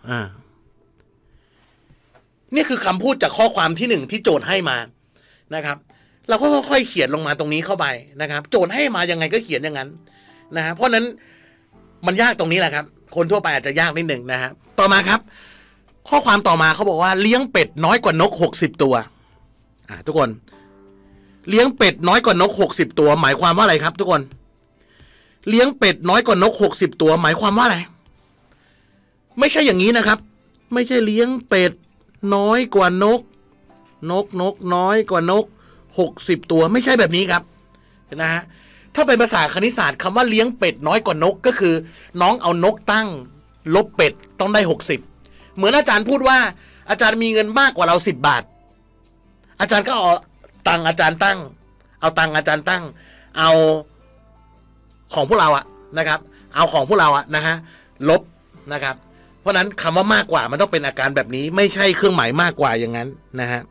นี่คือคำพูดจากข้อความที่1ที่โจทย์ให้มานะครับเราก็ค่อยๆเขียนลงมาตรงนี้เข้าไปนะครับโจทย์ให้มายังไงก็เขียนอย่างนั้นนะฮะเพราะนั้นมันยากตรงนี้แหละครับคนทั่วไปอาจจะยากนิดหนึ่งนะฮะต่อมาครับข้อความต่อมาเขาบอกว่าเลี้ยงเป็ดน้อยกว่านก60 ตัวทุกคนเลี้ยงเป็ดน้อยกว่านก60 ตัวหมายความว่าอะไรครับทุกคนเลี้ยงเป็ดน้อยกว่านก60 ตัวหมายความว่าอะไรไม่ใช่อย่างนี้นะครับไม่ใช่เลี้ยงเป็ดน้อยกว่านกน้อยกว่านก60 ตัวไม่ใช่แบบนี้ครับนะฮะถ้าเป็นภาษาคณิตศาสตร์คำว่าเลี้ยงเป็ดน้อยกว่านกก็คือน้องเอานกตั้งลบเป็ดต้องได้60เหมือนอาจารย์พูดว่าอาจารย์มีเงินมากกว่าเรา10 บาทอาจารย์ก็เอาตังอาจารย์ตั้งเอาตังอาจารย์ตั้งเอาของพวกเรานะครับเอาของพวกเรานะฮะลบนะครับเพราะนั้นคำว่ามากกว่ามันต้องเป็นอาการแบบนี้ไม่ใช่เครื่องหมายมากกว่าอย่างนั้นนะฮะ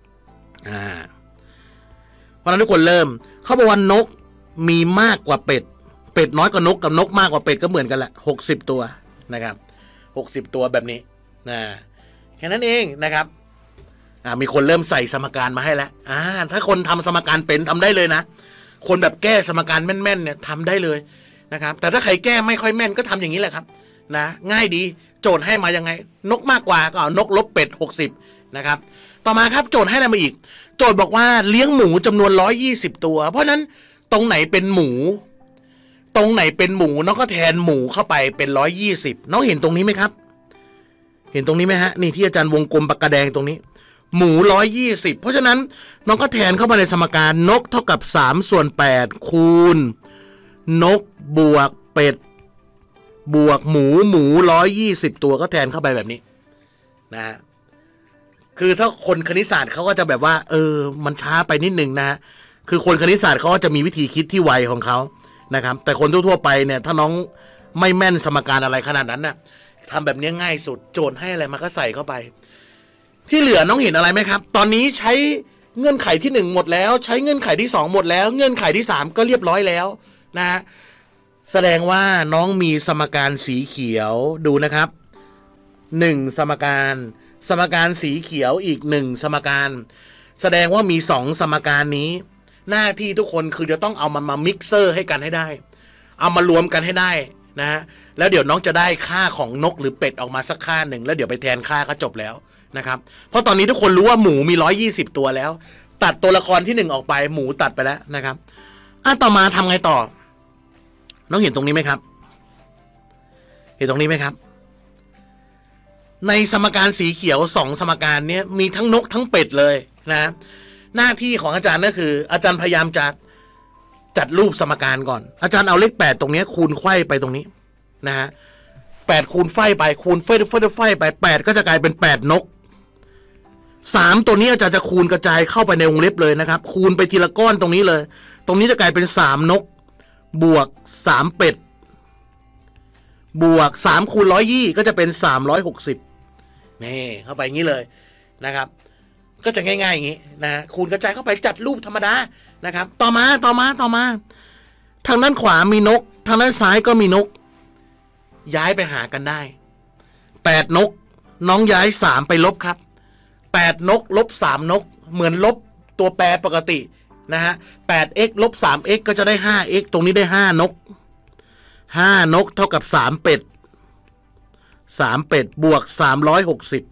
เพราะนั้นทุกคนเริ่มเขาบอกว่านกมีมากกว่าเป็ดน้อยกว่านกกับนกมากกว่าเป็ดก็เหมือนกันแหละ60 ตัวนะครับ60 ตัวแบบนี้แค่นั้นเองนะครับมีคนเริ่มใส่สมการมาให้แล้วถ้าคนทำสมการเป็นทำได้เลยนะคนแบบแก้สมการแม่นๆเนี่ยทำได้เลยนะครับแต่ถ้าใครแก้ไม่ค่อยแม่นก็ทำอย่างนี้แหละครับนะง่ายดีโจทย์ให้มายังไงนกมากกว่าก็เอานกลบเป็ด60นะครับต่อมาครับโจทย์ให้อะไรมาอีกโจทย์บอกว่าเลี้ยงหมูจำนวน120 ตัวเพราะนั้นตรงไหนเป็นหมูน้องก็แทนหมูเข้าไปเป็น120น้องเห็นตรงนี้ไหมครับเห็นตรงนี้ไหมฮะนี่ที่อาจารย์วงกลมปากกาแดงตรงนี้หมู120เพราะฉะนั้นน้องก็แทนเข้ามาในสมการนกเท่ากับ3 ส่วน 8คูณนกบวกเป็ดบวกหมู120 ตัวก็แทนเข้าไปแบบนี้นะฮะคือถ้าคนคณิตศาสตร์เขาก็จะแบบว่ามันช้าไปนิดนึงนะฮะคือคนคณิตศาสตร์เขาก็จะมีวิธีคิดที่ไวของเขานะครับแต่คนทั่วๆไปเนี่ยถ้าน้องไม่แม่นสมการอะไรขนาดนั้นน่ะทำแบบนี้ง่ายสุดโจทย์ให้อะไรมาก็ใส่เข้าไปที่เหลือน้องเห็นอะไรไหมครับตอนนี้ใช้เงื่อนไขที่1หมดแล้วใช้เงื่อนไขที่2หมดแล้วเงื่อนไขที่3ก็เรียบร้อยแล้วนะฮะแสดงว่าน้องมีสมการสีเขียวดูนะครับ1สมการสีเขียวอีก1สมการแสดงว่ามี2สมการนี้หน้าที่ทุกคนคือจะต้องเอามันมามิกเซอร์ให้กันให้ได้เอามารวมกันให้ได้นะฮะแล้วเดี๋ยวน้องจะได้ค่าของนกหรือเป็ดออกมาสักค่าหนึ่งแล้วเดี๋ยวไปแทนค่าก็จบแล้วนะครับเพราะตอนนี้ทุกคนรู้ว่าหมูมี120 ตัวแล้วตัดตัวละครที่1ออกไปหมูตัดไปแล้วนะครับต่อมาทำไงต่อน้องเห็นตรงนี้ไหมครับเห็นตรงนี้ไหมครับในสมการสีเขียว2สมการนี้มีทั้งนกทั้งเป็ดเลยนะหน้าที่ของอาจารย์ก็คืออาจารย์พยายามจะจัดรูปสมการก่อนอาจารย์เอาเลข8ตรงนี้คูณไขว้ไปตรงนี้นะฮะ8คูณไขว้ไปคูณไขว้ไป8ก็จะกลายเป็น8นก3ตัวนี้อาจารย์จะคูณกระจายเข้าไปในวงเล็บเลยนะครับคูณไปทีละก้อนตรงนี้เลยตรงนี้จะกลายเป็น3นกบวก3เป็ดบวก3คูณ120ก็จะเป็น360นี่เข้าไปอย่างนี้เลยนะครับก็จะง่ายๆอย่างนี้นะคูณกระจายเข้าไปจัดรูปธรรมดานะครับต่อมาทางด้านขวามีนกทางด้านซ้ายก็มีนกย้ายไปหากันได้8นกน้องย้าย3ไปลบครับ8นกลบ3นกเหมือนลบตัวแปรปกตินะฮะ 8x ลบ 3x ก็จะได้ 5x ตรงนี้ได้5นก5นกเท่ากับ3เป็ดบวก360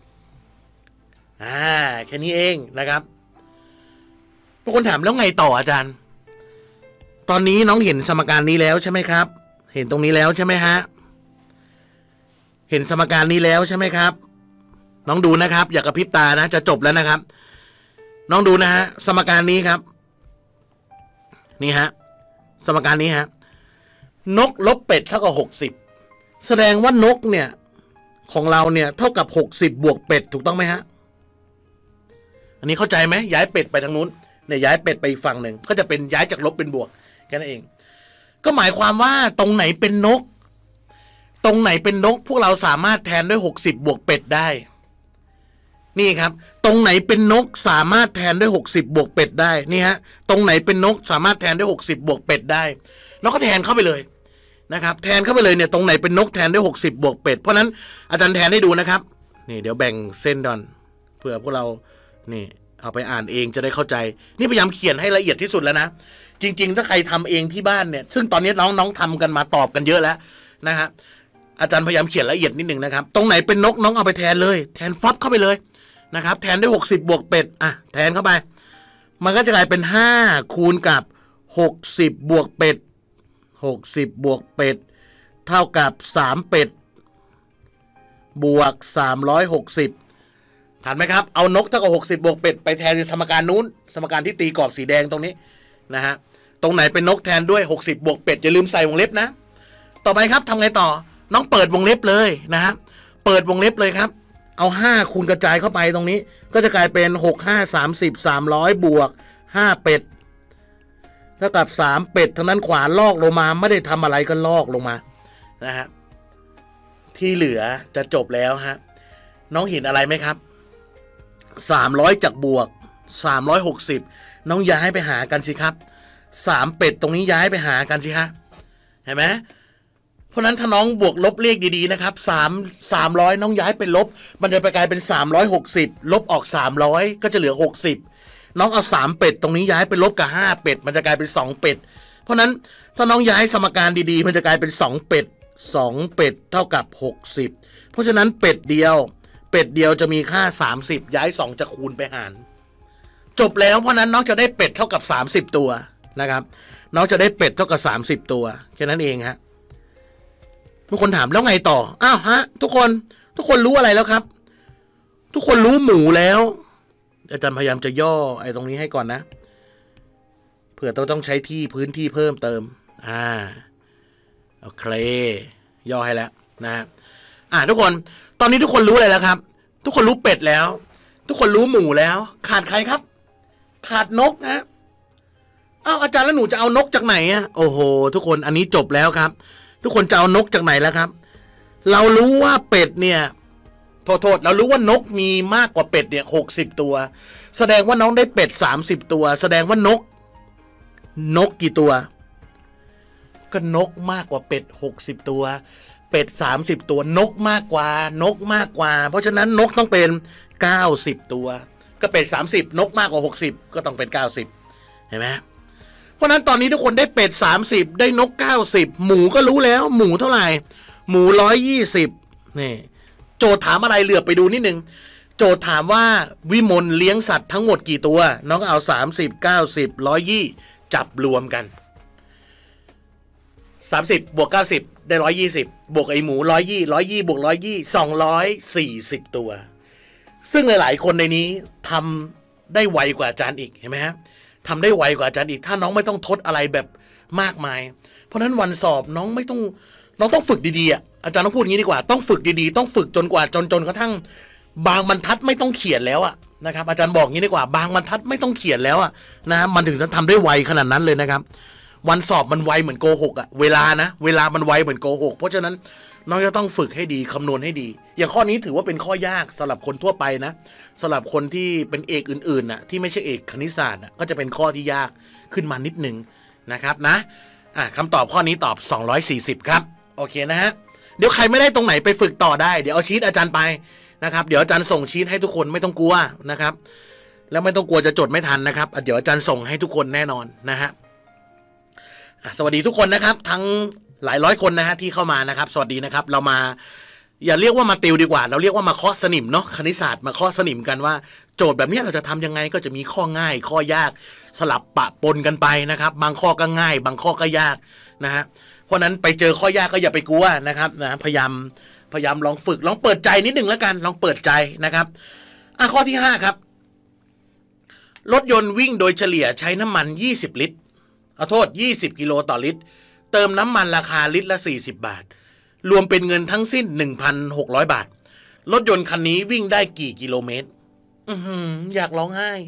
แค่นี้เองนะครับทุกคนถามแล้วไงต่ออาจารย์ตอนนี้น้องเห็นสมการนี้แล้วใช่ไหมครับเห็นตรงนี้แล้วใช่ไหมฮะเห็นสมการนี้แล้วใช่ไหมครับน้องดูนะครับอย่ากระพริบตานะจะจบแล้วนะครับน้องดูนะฮะสมการนี้ครับนี่ฮะสมการนี้ฮะนกลบเป็ดเท่ากับ60แสดงว่านกเนี่ยของเราเนี่ยเท่ากับ60บวกเป็ดถูกต้องไหมฮะอันนี้เข้าใจไหมย้ายเป็ดไปทางนู้นเนี่ยย้ายเป็ดไปอีกฝั่งหนึ่งก็จะเป็นย้ายจากลบเป็นบวกแค่นั้นเองก็หมายความว่าตรงไหนเป็นนกตรงไหนเป็นนกพวกเราสามารถแทนด้วย60บวกเป็ดได้นี่ครับตรงไหนเป็นนกสามารถแทนด้วย60บวกเป็ดได้นี่ฮะตรงไหนเป็นนกสามารถแทนด้วย60บวกเป็ดได้น้องก็แทนเข้าไปเลยนะครับแทนเข้าไปเลยเนี่ยตรงไหนเป็นนกแทนด้วย60บวกเป็ดเพราะนั้นอาจารย์แทนให้ดูนะครับนี่เดี๋ยวแบ่งเส้นดอนเพื่อพวกเรานี่เอาไปอ่านเองจะได้เข้าใจนี่พยายามเขียนให้ละเอียดที่สุดแล้วนะจริงๆถ้าใครทำเองที่บ้านเนี่ยซึ่งตอนนี้น้องทำกันมาตอบกันเยอะแล้วนะฮะอาจารย์พยายามเขียนละเอียดนิดนึงนะครับตรงไหนเป็นนกน้องเอาไปแทนเลยแทนฟับเข้าไปเลยนะครับแทนด้วย60บวกเป็ดอ่ะแทนเข้าไปมันก็จะกลายเป็น5คูณกับ60บวกเป็ด60บวกเป็ดเท่ากับ3เป็ดบวก360ทันไหมครับเอานกเท่ากับ60บวกเป็ดไปแทนในสมการนู้นสมการที่ตีกรอบสีแดงตรงนี้นะฮะตรงไหนเป็นนกแทนด้วย60บวกเป็ดอย่าลืมใส่วงเล็บนะต่อไปครับทำไงต่อน้องเปิดวงเล็บเลยนะฮะเปิดวงเล็บเลยครับเอา5คูณกระจายเข้าไปตรงนี้ก็จะกลายเป็น6 5 30 300บวก5เป็ดเท่ากับ3เป็ดทั้งนั้นขวาลอกลงมาไม่ได้ทำอะไรก็ลอกลงมานะฮะที่เหลือจะจบแล้วฮะน้องเห็นอะไรไหมครับ300จากบวก360น้องย้ายไปหากันสิครับ3เป็ดตรงนี้ย้ายไปหากันสิฮะเห็นไหมเพราะนั้นถ้าน้องบวกลบเลขดีๆนะครับ300น้องย้ายเป็นลบมันจะไปกลายเป็น360ลบออก300ก็จะเหลือ60น้องเอา3เป็ดตรงนี้ย้ายเป็นลบกับ5เป็ดมันจะกลายเป็น2เป็ดเพราะนั้นถ้าน้องย้ายสมการดีๆมันจะกลายเป็น2เป็ด2เป็ดเท่ากับ60เพราะฉะนั้นเป็ดเดียวจะมีค่า30ย้าย2จะคูณไปหารจบแล้วเพราะนั้นน้องจะได้เป็ดเท่ากับ30ตัวนะครับน้องจะได้เป็ดเท่ากับ30ตัวแค่นั้นเองฮะทุกคนถามแล้วไงต่ออ้าวฮะทุกคนรู้อะไรแล้วครับทุกคนรู้หมูแล้วอาจารย์พยายามจะย่อไอ้ตรงนี้ให้ก่อนนะเผื่อต้องใช้ที่พื้นที่เพิ่มเติมโอเคย่อให้แล้วนะทุกคนตอนนี้ทุกคนรู้อะไรแล้วครับทุกคนรู้เป็ดแล้วทุกคนรู้หมูแล้วขาดใครครับขาดนกนะอ้าวอาจารย์แล้วหนูจะเอานกจากไหนอ่ะโอ้โหทุกคนอันนี้จบแล้วครับทุกคนจะเอานกจากไหนแล้วครับเรารู้ว่าเป็ดเนี่ยโทษเรารู้ว่านกมีมากกว่าเป็ดเนี่ย60ตัวแสดงว่าน้องได้เป็ด30ตัวแสดงว่านกกี่ตัวก็นกมากกว่าเป็ด60ตัวเป็ด30ตัวนกมากกว่เพราะฉะนั้นนกต้องเป็น90ตัวก็เป็ด30นกมากกว่า60ก็ต้องเป็น90เห็นไหมเพราะนั้นตอนนี้ทุกคนได้เป็ด30ได้นก90หมูก็รู้แล้วหมูเท่าไหร่หมู120นี่โจทย์ถามอะไรเหลือบไปดูนิดนึงโจทย์ถามว่าวิมลเลี้ยงสัตว์ทั้งหมดกี่ตัวน้องเอา30 90 120จับรวมกัน30บวก90ได้120บวกไอหมู120บวก240ตัวซึ่งหลายๆคนในนี้ทำได้ไวกว่าอาจารย์อีกเห็นไหมฮะทำได้ไวกว่าอาจารย์อีกถ้าน้องไม่ต้องทดอะไรแบบมากมายเพราะนั้นวันสอบน้องต้องฝึกดีๆอาจารย์ต้องพูดอย่างนี้ดีกว่าต้องฝึกดีๆต้องฝึกจนกว่าจนกระทั่งบางบรรทัดไม่ต้องเขียนแล้วนะครับอาจารย์บอกงี้ดีกว่าบางบรรทัดไม่ต้องเขียนแล้วนะมันถึงจะทำได้ไวขนาดนั้นเลยนะครับวันสอบมันไวเหมือนโกหกเวลามันไวเหมือนโกหกเพราะฉะนั้นน้องจะต้องฝึกให้ดีคำนวณให้ดีอย่างข้อนี้ถือว่าเป็นข้อยากสำหรับคนทั่วไปนะสำหรับคนที่เป็นเอกอื่นๆที่ไม่ใช่เอกคณิตศาสตร์ก็จะเป็นข้อที่ยากขึ้นมานิดนึงนะครับนะคำตอบข้อนี้ตอบ240ครับโอเคนะฮะเดี๋ยวใครไม่ได้ตรงไหนไปฝึกต่อได้เดี๋ยวเอาชีทอาจารย์ไปนะครับเดี๋ยวอาจารย์ส่งชีทให้ทุกคนไม่ต้องกลัวนะครับแล้วไม่ต้องกลัวจะจดไม่ทันนะครับเดี๋ยวอาจารย์ส่งให้ทุกคนแน่นอนนะฮะสวัสดีทุกคนนะครับทั้งหลายร้อยคนนะฮะที่เข้ามานะครับสวัสดีนะครับเรามาอย่าเรียกว่ามาติวดีกว่าเราเรียกว่ามาเคาะสนิมเนาะคณิตศาสตร์มาเคาะสนิมกันว่าโจทย์แบบนี้เราจะทำยังไงก็จะมีข้อง่ายข้อยากสลับปะปนกันไปนะครับบางข้อก็ง่ายบางข้อก็ยากนะฮะเพราะนั้นไปเจอข้อยากก็อย่าไปกลัวนะครับนะพยายามพยายามลองฝึกลองเปิดใจนิดนึงแล้วกันลองเปิดใจนะครับข้อที่5ครับรถยนต์วิ่งโดยเฉลี่ยใช้น้ำมัน20ลิตร20กิโลต่อลิตรเติมน้ำมันราคาลิตรละ40บาทรวมเป็นเงินทั้งสิ้น 1,600 บาทรถยนต์คันนี้วิ่งได้กี่กิโลเมตรอยากร้องไห้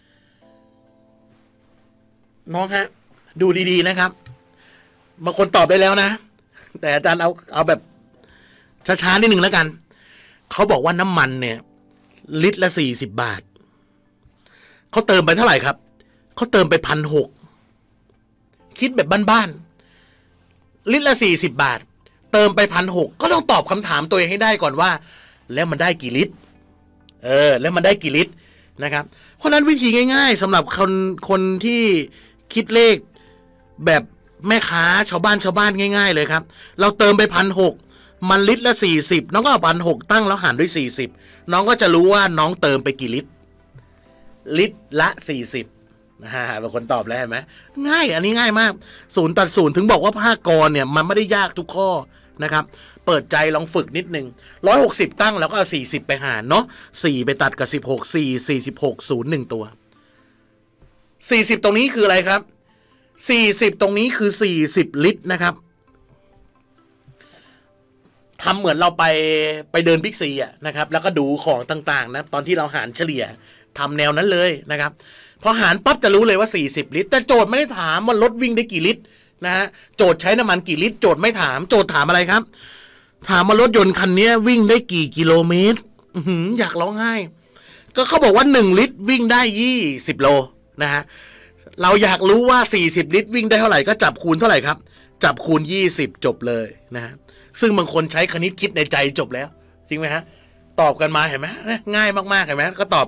น้องฮะดูดีๆนะครับบางคนตอบได้แล้วนะแต่อาจารย์เอาแบบช้าๆนิดหนึ่งแล้วกันเขาบอกว่าน้ำมันเนี่ยลิตรละ40บาทเขาเติมไปเท่าไหร่ครับเขาเติมไป1,600คิดแบบบ้านๆลิตรละ40บาทเติมไป1,600ก็ต้องตอบคำถามตัวเองให้ได้ก่อนว่าแล้วมันได้กี่ลิตรแล้วมันได้กี่ลิตรนะครับเพราะนั้นวิธีง่ายๆสำหรับคนที่คิดเลขแบบแม่ค้าชาวบ้านง่ายๆเลยครับเราเติมไป1,600มันลิตรละ40น้องก็เอา1,600ตั้งแล้วหารด้วย40น้องก็จะรู้ว่าน้องเติมไปกี่ลิตรลิตรละ40บางคนตอบแล้วเห็นไหมง่ายอันนี้ง่ายมาก0ตัด0ถึงบอกว่าภาคกรเนี่ยมันไม่ได้ยากทุกข้อนะครับเปิดใจลองฝึกนิดนึง160ตั้งแล้วก็เอา40ไปหารเนาะ4ไปตัดกับ16 46 0 1ตัว40ตรงนี้คืออะไรครับ40ตรงนี้คือ40ลิตรนะครับทำเหมือนเราไปเดินบิ๊กซีนะครับแล้วก็ดูของต่างๆนะตอนที่เราหารเฉลี่ยทำแนวนั้นเลยนะครับพอหารปั๊บจะรู้เลยว่า40ลิตรแต่โจทย์ไม่ได้ถามว่ารถวิ่งได้กี่ลิตรนะฮะโจทย์ใช้น้ำมันกี่ลิตรโจทย์ไม่ถามโจทย์ถามอะไรครับถามว่ารถยนต์คันนี้วิ่งได้กี่กิโลเมตรอยากร้องไห้ก็เขาบอกว่า1ลิตรวิ่งได้20โลนะฮะเราอยากรู้ว่า40ลิตรวิ่งได้เท่าไหร่ก็จับคูณเท่าไหร่ครับจับคูณ20จบเลยนะฮะซึ่งบางคนใช้คณิตคิดในใจจบแล้วจริงไหมฮะตอบกันมาเห็นไหมง่ายมากๆเห็นไหมก็ตอบ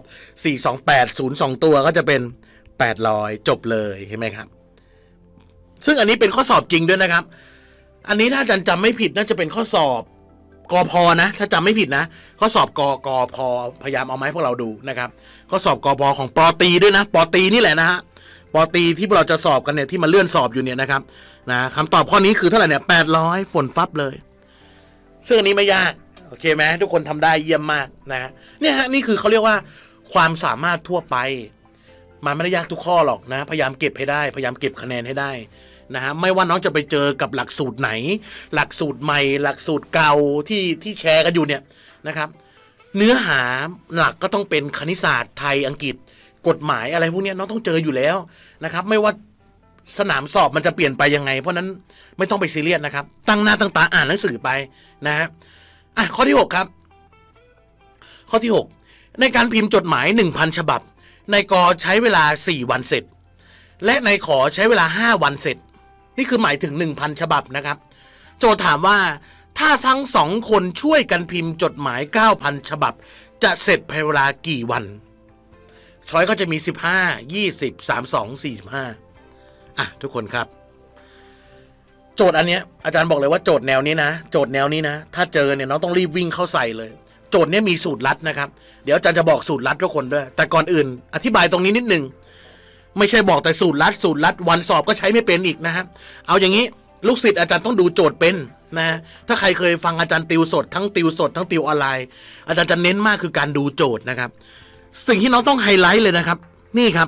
428 02ตัวก็จะเป็น800จบเลยเห็นไหมครับซึ่งอันนี้เป็นข้อสอบจริงด้วยนะครับอันนี้ถ้าอาจารย์จำไม่ผิดน่าจะเป็นข้อสอบกพนะถ้าจำไม่ผิดนะข้อสอบกพพยายามเอามาให้พวกเราดูนะครับข้อสอบกพของปตรีด้วยนะปตรีนี่แหละนะฮะปตรีที่พวกเราจะสอบกันเนี่ยที่มาเลื่อนสอบอยู่เนี่ยนะครับนะคำตอบข้อนี้คือเท่าไหร่เนี่ย800ฝนฟับเลยซึ่งอันนี้ไม่ยากโอเคไหมทุกคนทำได้เยี่ยมมากนะฮะเนี่ยฮะนี่คือเขาเรียกว่าความสามารถทั่วไปมันไม่ได้ยากทุกข้อหรอกนะพยายามเก็บให้ได้พยายามเก็บคะแนนให้ได้นะฮะไม่ว่าน้องจะไปเจอกับหลักสูตรไหนหลักสูตรใหม่หลักสูตรเก่าที่แชร์กันอยู่เนี่ยนะครับเนื้อหาหลักก็ต้องเป็นคณิตศาสตร์ไทยอังกฤษกฎหมายอะไรพวกนี้น้องต้องเจออยู่แล้วนะครับไม่ว่าสนามสอบมันจะเปลี่ยนไปยังไงเพราะนั้นไม่ต้องไปซีเรียสนะครับตั้งหน้าตั้งตาอ่านหนังสือไปนะฮะข้อที่6ครับข้อที่6ในการพิมพ์จดหมาย 1,000 ฉบับในกใช้เวลา4วันเสร็จและในขอใช้เวลา5วันเสร็จนี่คือหมายถึง 1,000 ฉบับนะครับโจทย์ถามว่าถ้าทั้ง2คนช่วยกันพิมพ์จดหมาย 9,000 ฉบับจะเสร็จภายในเวลากี่วันช้อยก็จะมี15 20 32 45ทุกคนครับโจทย์อันเนี้ยอาจารย์บอกเลยว่าโจทย์แนวนี้นะโจทย์แนวนี้นะถ้าเจอเนี่ยน้องต้องรีบวิ่งเข้าใส่เลยโจทย์เนี้ยมีสูตรลัดนะครับเดี๋ยวอาจารย์จะบอกสูตรลัดทุกคนด้วยแต่ก่อนอื่นอธิบายตรงนี้นิดนึงไม่ใช่บอกแต่สูตรลัดวันสอบก็ใช้ไม่เป็นอีกนะฮะเอาอย่างนี้ลูกศิษย์อาจารย์ต้องดูโจทย์เป็นนะถ้าใครเคยฟังอาจารย์ติวสดทั้งติวออนไลน์อาจารย์จะเน้นมากคือการดูโจทย์นะครับสิ่งที่น้องต้องไฮไลท์เลยนะครับนี่ครับ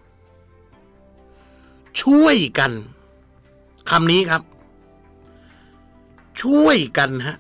ช่วยกันคำนี้ครับช่วยกันฮะ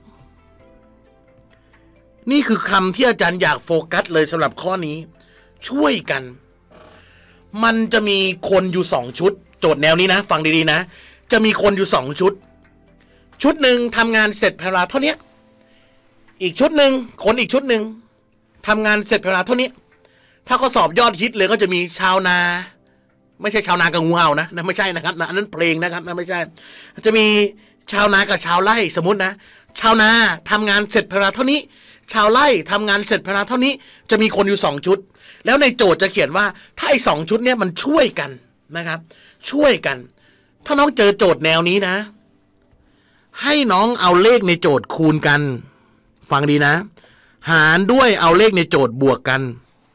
นี่คือคำที่อาจารย์อยากโฟกัสเลยสำหรับข้อนี้ช่วยกันมันจะมีคนอยู่2ชุดโจทย์แนวนี้นะฟังดีๆนะจะมีคนอยู่2ชุดหนึ่งทำงานเสร็จภายในเวลาเท่านี้อีกชุดหนึ่งคนอีกชุดหนึ่งทำงานเสร็จภายในเวลาเท่านี้ถ้าข้อสอบยอดฮิตเลยก็จะมีชาวนาไม่ใช่ชาวนากับงูเห่านะไม่ใช่นะครับอันนั้นเพลงนะครับไม่ใช่จะมีชาวนากับชาวไร่สมมุตินะชาวนาทำงานเสร็จภายในเวลาเท่านี้ชาวไร่ทำงานเสร็จภายในเวลาเท่านี้จะมีคนอยู่2ชุดแล้วในโจทย์จะเขียนว่าถ้าไอ้2ชุดเนี้ยมันช่วยกันนะครับช่วยกันถ้าน้องเจอโจทย์แนวนี้นะให้น้องเอาเลขในโจทย์คูณกันฟังดีนะหารด้วยเอาเลขในโจทย์บวกกัน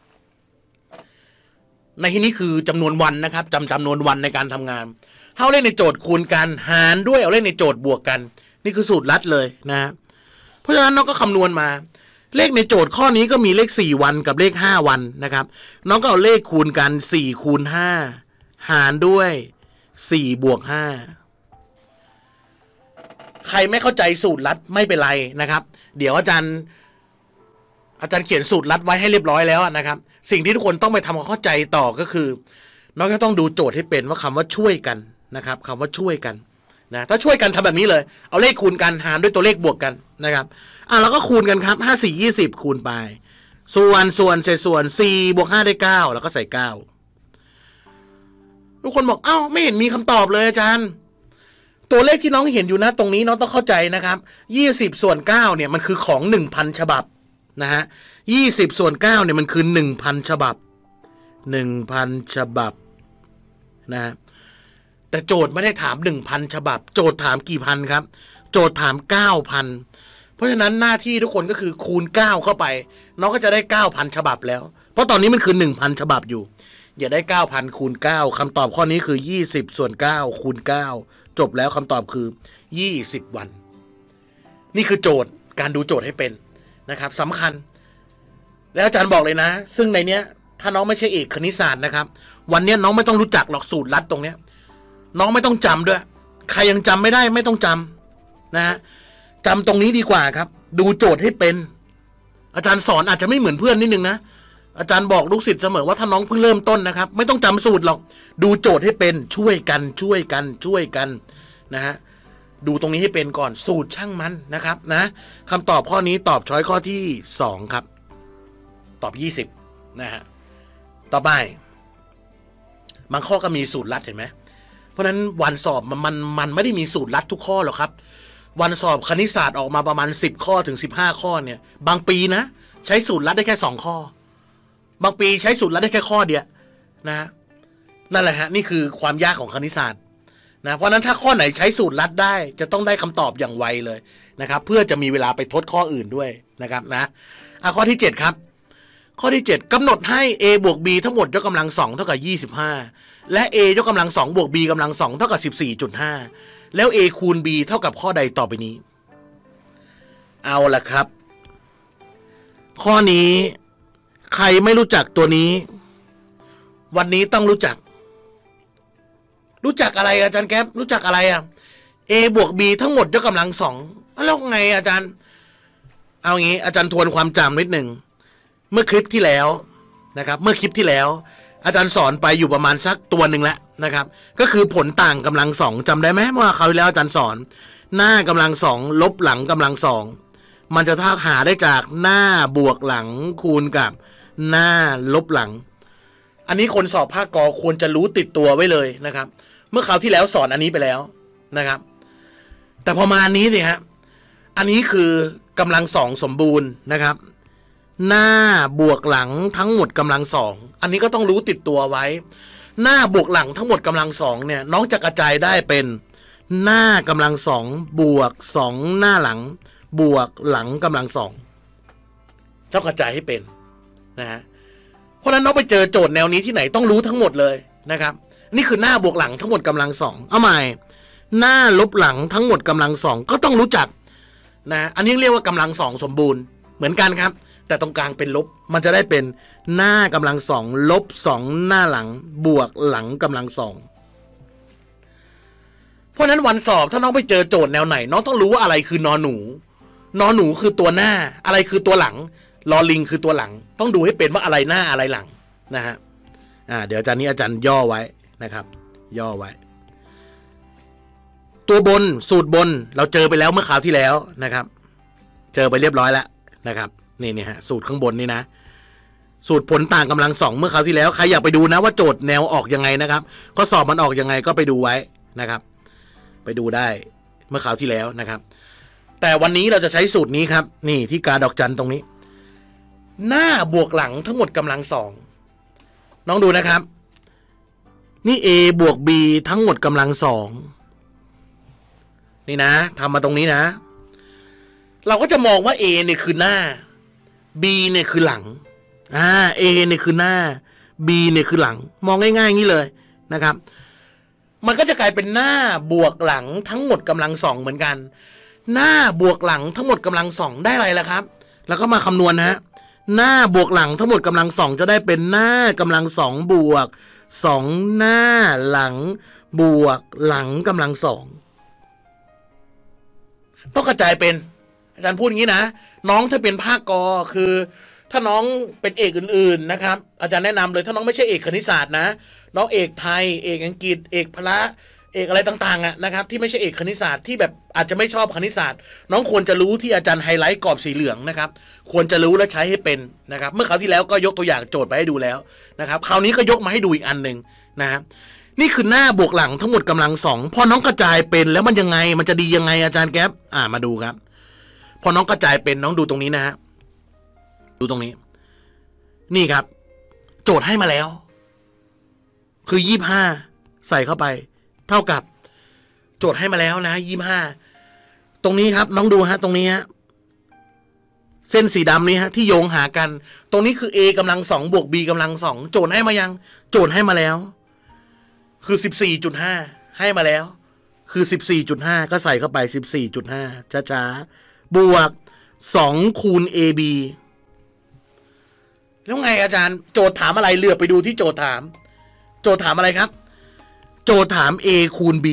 ในที่นี้คือจำนวนวันนะครับจำนวนวันในการทำงานเอาเลขในโจทย์คูณกันหารด้วยเอาเลขในโจทย์บวกกันนี่คือสูตรลัดเลยนะเพราะฉะนั้นน้องก็คำนวณมาเลขในโจทย์ข้อนี้ก็มีเลข4วันกับเลข5วันนะครับน้องก็เอาเลขคูณกัน4คูณ5หารด้วย4บวก5ใครไม่เข้าใจสูตรลัดไม่เป็นไรนะครับเดี๋ยวอาจารย์เขียนสูตรลัดไว้ให้เรียบร้อยแล้วนะครับสิ่งที่ทุกคนต้องไปทำความเข้าใจต่อก็คือน้องก็ต้องดูโจทย์ให้เป็นว่าคำว่าช่วยกันนะครับคำว่าช่วยกันนะถ้าช่วยกันทำแบบนี้เลยเอาเลขคูณกันหารด้วยตัวเลขบวกกันนะครับเราก็คูณกันครับ5 4 20คูณไปส่วนเศษส่วน4บวก5ได้9แล้วก็ใส่9ทุกคนบอกไม่เห็นมีคำตอบเลยอาจารย์ตัวเลขที่น้องเห็นอยู่นะตรงนี้น้องต้องเข้าใจนะครับ20ส่วน9เนี่ยมันคือของ 1,000 ฉบับนะฮะ20ส่วน9เนี่ยมันคือ 1,000 ฉบับ 1,000 ฉบับนะฮะแต่โจทย์ไม่ได้ถาม 1,000 ฉบับโจทย์ถามกี่พันครับโจทย์ถาม 9,000 เพราะฉะนั้นหน้าที่ทุกคนก็คือคูณ9เข้าไปน้องก็จะได้ 9,000 ฉบับแล้วเพราะตอนนี้มันคือ 1,000 ฉบับอยู่อย่าได้ 9,000 คูณ 9คำตอบข้อนี้คือ20ส่วน9คูณ9จบแล้วคำตอบคือ20วันนี่คือโจทย์การดูโจทย์ให้เป็นนะครับสำคัญแล้วอาจารย์บอกเลยนะซึ่งในเนี้ยถ้าน้องไม่ใช่เอกคณิตศาสตร์นะครับวันนี้น้องไม่ต้องรู้จักหรอกสูตรลัดตรงเนี้ยน้องไม่ต้องจำด้วยใครยังจำไม่ได้ไม่ต้องจำนะฮะจำตรงนี้ดีกว่าครับดูโจทย์ให้เป็นอาจารย์สอนอาจจะไม่เหมือนเพื่อนนิดนึงนะอาจารย์บอกลูกศิษย์เสมอว่าถ้าน้องเพิ่งเริ่มต้นนะครับไม่ต้องจำสูตรหรอกดูโจทย์ให้เป็นช่วยกันนะฮะดูตรงนี้ให้เป็นก่อนสูตรช่างมันนะครับนะคำตอบข้อนี้ตอบช้อยข้อที่2ครับตอบ20นะฮะต่อไปบางข้อก็มีสูตรลัดเห็นไหมเพราะฉะนั้นวันสอบมันไม่ได้มีสูตรลัดทุกข้อหรอกครับวันสอบคณิตศาสตร์ออกมาประมาณ10ข้อถึง15ข้อเนี่ยบางปีนะใช้สูตรลัดได้แค่2ข้อบางปีใช้สูตรลัดได้แค่ข้อเดียวนะนั่นแหละฮะนี่คือความยากของคณิตศาสตร์นะเพราะนั้นถ้าข้อไหนใช้สูตรลัดได้จะต้องได้คำตอบอย่างไวเลยนะครับเพื่อจะมีเวลาไปทดข้ออื่นด้วยนะครับนะข้อที่7ครับข้อที่7กำหนดให้ a บวก b ทั้งหมดยกกำลัง2เท่ากับ25และ a ยกกำลัง2บวก b กำลัง2เท่ากับ 14.5 แล้ว a คูณ b เท่ากับข้อใดต่อไปนี้เอาล่ะครับข้อนี้ใครไม่รู้จักตัวนี้วันนี้ต้องรู้จักอะไรอาจารย์แก๊ปรู้จักอะไรa บวก b ทั้งหมดยกกำลัง2แล้วไงอาจารย์เอางี้อาจารย์ทวนความจำนิดหนึ่งเมื่อคลิปที่แล้วนะครับเมื่อคลิปที่แล้วอาจารย์สอนไปอยู่ประมาณสักตัวหนึ่งแล้วนะครับก็คือผลต่างกำลัง2จำได้ไหมเมื่อคราวที่แล้วอาจารย์สอนหน้ากำลัง2ลบหลังกำลัง2มันจะหาได้จากหน้าบวกหลังคูณกับหน้าลบหลังอันนี้คนสอบภาคก.ควรจะรู้ติดตัวไว้เลยนะครับเมื่อคราวที่แล้วสอนอันนี้ไปแล้วนะครับแต่พอมาอันนี้เนี่ยฮะอันนี้คือกำลัง2สมบูรณ์นะครับหน้าบวกหลังทั้งหมดกำลัง2อันนี้ก็ต้องรู้ติดตัวไว้หน้าบวกหลังทั้งหมดกำลัง2เนี่ยน้องจะกระจายได้เป็นหน้ากำลัง2บวก2หน้าหลังบวกหลังกำลัง2ต้องกระจายให้เป็นนะฮะเพราะฉะนั้นน้องไปเจอโจทย์แนวนี้ที่ไหนต้องรู้ทั้งหมดเลยนะครับนี่คือหน้าบวกหลังทั้งหมดกำลัง2เอาใหม่หน้าลบหลังทั้งหมดกำลัง2ก็ต้องรู้จักนะอันนี้เรียกว่ากำลัง2สมบูรณ์เหมือนกันครับแต่ตรงกลางเป็นลบมันจะได้เป็นหน้ากำลัง2ลบ2หน้าหลังบวกหลังกำลัง2เพราะนั้นวันสอบถ้าน้องไปเจอโจทย์แนวไหนน้องต้องรู้ว่าอะไรคือนอหนูคือตัวหน้าอะไรคือตัวหลังลอลิงคือตัวหลังต้องดูให้เป็นว่าอะไรหน้าอะไรหลังนะฮะเดี๋ยวอาจารย์นี้อาจารย์ย่อไว้นะครับย่อไว้ตัวบนสูตรบนเราเจอไปแล้วเมื่อคราวที่แล้วนะครับเจอไปเรียบร้อยแล้วนะครับนี่ฮะสูตรข้างบนนี่นะสูตรผลต่างกำลัง2เมื่อคราวที่แล้วใครอยากไปดูนะว่าโจทย์แนวออกยังไงนะครับข้อสอบมันออกยังไงก็ไปดูไว้นะครับไปดูได้เมื่อคราวที่แล้วนะครับแต่วันนี้เราจะใช้สูตรนี้ครับนี่ที่กาดอกจันตรงนี้หน้าบวกหลังทั้งหมดกำลัง2น้องดูนะครับนี่ a บวก b ทั้งหมดกำลัง2นี่นะทำมาตรงนี้นะเราก็จะมองว่า a เนี่ยคือหน้า b เนี่ยคือหลังa เนี่ยคือหน้า b เนี่ยคือหลังมองง่ายๆอย่างนี้เลยนะครับมันก็จะกลายเป็นหน้าบวกหลังทั้งหมดกำลัง2เหมือนกันหน้าบวกหลังทั้งหมดกำลังสองได้อะไรล่ะครับแล้วก็มาคำนวณนะฮะหน้าบวกหลังทั้งหมดกำลังสองจะได้เป็นหน้ากำลังสองบวกสองหน้าหลังบวกหลังกำลังสองต้องกระจายเป็นอาจารย์พูดอย่างนี้นะน้องถ้าเป็นภาคกคือถ้าน้องเป็นเอกอื่นๆนะครับอาจารย์แนะนำเลยถ้าน้องไม่ใช่เอกคณิตศาสตร์นะน้องเอกไทยเอกอังกฤษเอกพละเอกอะไรต่างๆอะนะครับที่ไม่ใช่เอกคณิตศาสตร์ที่แบบอาจจะไม่ชอบคณิตศาสตร์น้องควรจะรู้ที่อาจารย์ไฮไลท์กรอบสีเหลืองนะครับควรจะรู้และใช้ให้เป็นนะครับเมื่อคราวที่แล้วก็ยกตัวอย่างโจทย์ไปให้ดูแล้วนะครับคราวนี้ก็ยกมาให้ดูอีกอันหนึ่งนะครับนี่คือหน้าบวกหลังทั้งหมดกำลังสองพอน้องกระจายเป็นแล้วมันยังไงมันจะดียังไงอาจารย์แก๊ปมาดูครับพอน้องกระจายเป็นน้องดูตรงนี้นะฮะดูตรงนี้นี่ครับโจทย์ให้มาแล้วคือ25ใส่เข้าไปเท่ากับโจทย์ให้มาแล้วนะ25ตรงนี้ครับน้องดูฮะตรงนี้ฮะเส้นสีดำนี้ฮะที่โยงหากันตรงนี้คือ a กำลังสองบวก b กำลังสองโจทย์ให้มายังโจทย์ให้มาแล้วคือ 14.5 ให้มาแล้วคือ 14.5 ก็ใส่เข้าไป 14.5 ช้าๆบวก2คูณ ab แล้วไงอาจารย์โจทย์ถามอะไรเลือกไปดูที่โจทย์ถามอะไรครับโจทย์ถาม a คูณ b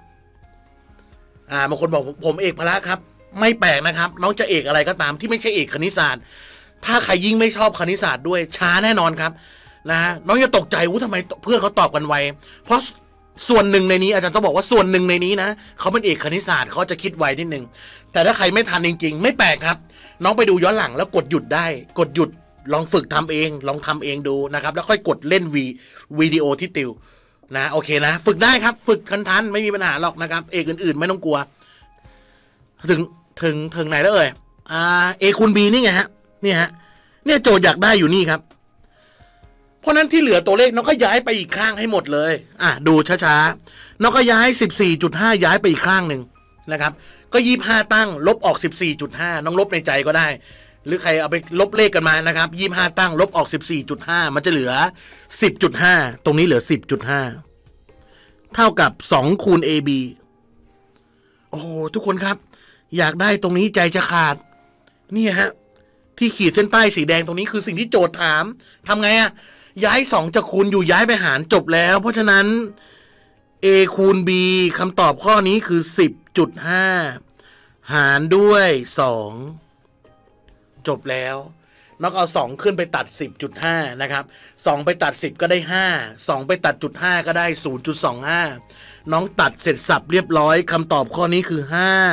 บางคนบอกผมเอกพละครับไม่แปลกนะครับน้องจะเอกอะไรก็ตามที่ไม่ใช่เอกคณิตศาสตร์ถ้าใครยิ่งไม่ชอบคณิตศาสตร์ด้วยช้าแน่นอนครับนะฮะน้องจะตกใจทำไมเพื่อนเขาตอบกันไวเพราะส่วนหนึ่งในนี้อาจารย์ต้องบอกว่าส่วนหนึ่งในนี้นะเขาเป็นเอกคณิตศาสตร์เขาจะคิดไวนิดนึงแต่ถ้าใครไม่ทันจริงๆไม่แปลกครับน้องไปดูย้อนหลังแล้วกดหยุดได้กดหยุดลองฝึกทำเองลองทำเองดูนะครับแล้วค่อยกดเล่นวิดีโอที่ติวนะโอเคนะฝึกได้ครับฝึกทันไม่มีปัญหาหรอกนะครับเอกอื่นๆไม่ต้องกลัวถึงไหนแล้วเอคูณ b นี่ไงฮะเนี่ยฮะเนี่ยโจทย์อยากได้อยู่นี่ครับเพราะนั้นที่เหลือตัวเลขน้องก็ย้ายไปอีกข้างให้หมดเลยดูช้าๆน้องก็ย้าย 14.5 ย้ายไปอีกข้างหนึ่งนะครับก็25ตั้งลบออก 14.5 น้องลบในใจก็ได้หรือใครเอาไปลบเลขกันมานะครับ25ตั้งลบออก 14.5 มันจะเหลือ 10.5 ตรงนี้เหลือ 10.5 เท่ากับ2คูณ ab โอ้ทุกคนครับอยากได้ตรงนี้ใจจะขาดนี่ฮะที่ขีดเส้นใต้สีแดงตรงนี้คือสิ่งที่โจทย์ถามทำไงย้าย2จากคูณอยู่ย้ายไปหารจบแล้วเพราะฉะนั้น a คูณ b คำตอบข้อนี้คือ 10.5 หารด้วย2จบแล้วน้องเอา2ขึ้นไปตัด 10.5 นะครับ2ไปตัด10ก็ได้5 2ไปตัด0.5ก็ได้ 0.25 น้องตัดเสร็จสับเรียบร้อยคำตอบข้อนี้คือ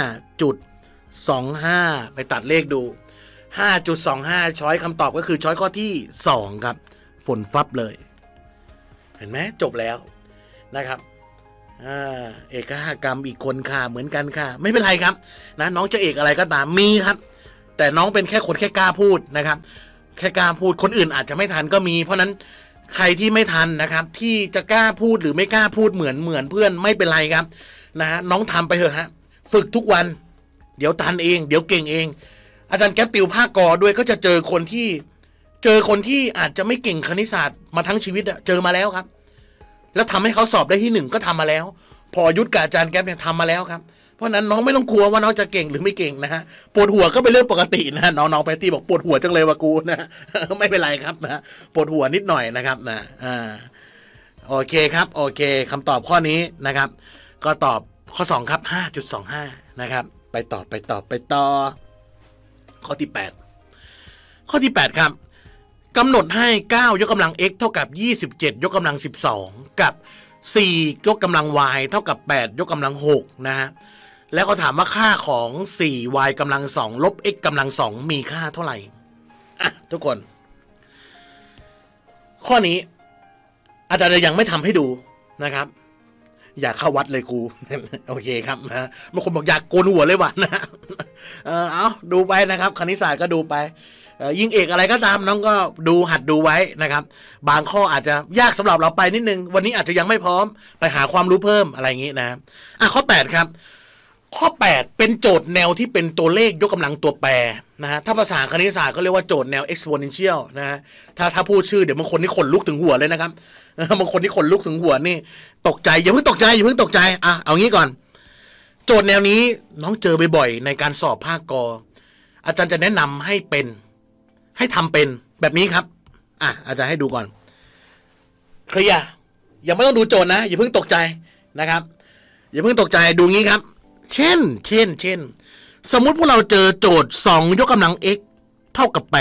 5.25 ไปตัดเลขดู 5.25 ช้อยคำตอบก็คือช้อยข้อที่2ครับฝนฟับเลยเห็นไหมจบแล้วนะครับเอกกรรมอีกคนค่ะเหมือนกันค่ะไม่เป็นไรครับนะน้องจะเอกอะไรก็ตามมีครับแต่น้องเป็นแค่คนแค่กล้าพูดนะครับแค่กล้าพูดคนอื่นอาจจะไม่ทันก็มีเพราะนั้นใครที่ไม่ทันนะครับที่จะกล้าพูดหรือไม่กล้าพูดเหมือนเพื่อนไม่เป็นไรครับนะฮะน้องทำไปเถอะฮะฝึกทุกวันเดี๋ยวทันเองเดี๋ยวเก่งเองอาจารย์แก๊ปติวภาคกอด้วยก็จะเจอคนที่อาจจะไม่เก่งคณิตศาสตร์มาทั้งชีวิตเจอมาแล้วครับแล้วทำให้เขาสอบได้ที่1ก็ทำมาแล้วพอยุทธกับอาจารย์แก๊ปเนี่ยทำมาแล้วครับเพราะนั้นน้องไม่ต้องกลัวว่าน้องจะเก่งหรือไม่เก่งนะฮะปวดหัวก็เป็นเรื่องปกตินะน้องไปที่บอกปวดหัวจังเลยว่ะกูนะไม่เป็นไรครับนะปวดหัวนิดหน่อยนะครับนะโอเคครับโอเคคำตอบข้อนี้นะครับก็ตอบข้อ2ครับ 5.25 นะครับไปต่อข้อที่8ครับกำหนดให้9ยกกำลัง x เท่ากับ27ยกกำลัง12กับ4ยกกำลัง y เท่ากับ8ยกกำลัง6นะฮะแล้วก็ถามว่าค่าของ 4y กำลัง2ลบ x กำลัง2มีค่าเท่าไหร่ทุกคนข้อนี้อาจารย์ยังไม่ทำให้ดูนะครับอยากเข้าวัดเลยกูโอเคครับนะบางคนบอกอยากโกนหัวเลยว่ะนะเอาดูไปนะครับคณิตศาสตร์ก็ดูไปยิ่งเอกอะไรก็ตามน้องก็ดูหัดดูไว้นะครับบางข้ออาจจะยากสำหรับเราไปนิดนึงวันนี้อาจจะยังไม่พร้อมไปหาความรู้เพิ่มอะไรอย่างนี้นะข้อ8ครับข้อ8เป็นโจทย์แนวที่เป็นตัวเลขยกกำลังตัวแปรนะฮะถ้าภาษาคณิตศาสตร์เขาเรียกว่าโจทย์แนว exponential นะฮะถ้าพูดชื่อเดี๋ยวบางคนนี่ขนลุกถึงหัวเลยนะครับบางคนที่ขนลุกถึงหัวนี่ตกใจอย่าเพิ่งตกใจเอางี้ก่อนโจทย์แนวนี้น้องเจอบ่อยๆในการสอบภาคกออาจารย์จะแนะนำให้ทำเป็นแบบนี้ครับอาจารย์ให้ดูก่อนเคลียร์ยังไม่ต้องดูโจทย์นะอย่าเพิ่งตกใจนะครับอย่าเพิ่งตกใจดูงี้ครับเช่นสมมุติพวกเราเจอโจทย์2ยกกำลัง x เท่ากับ8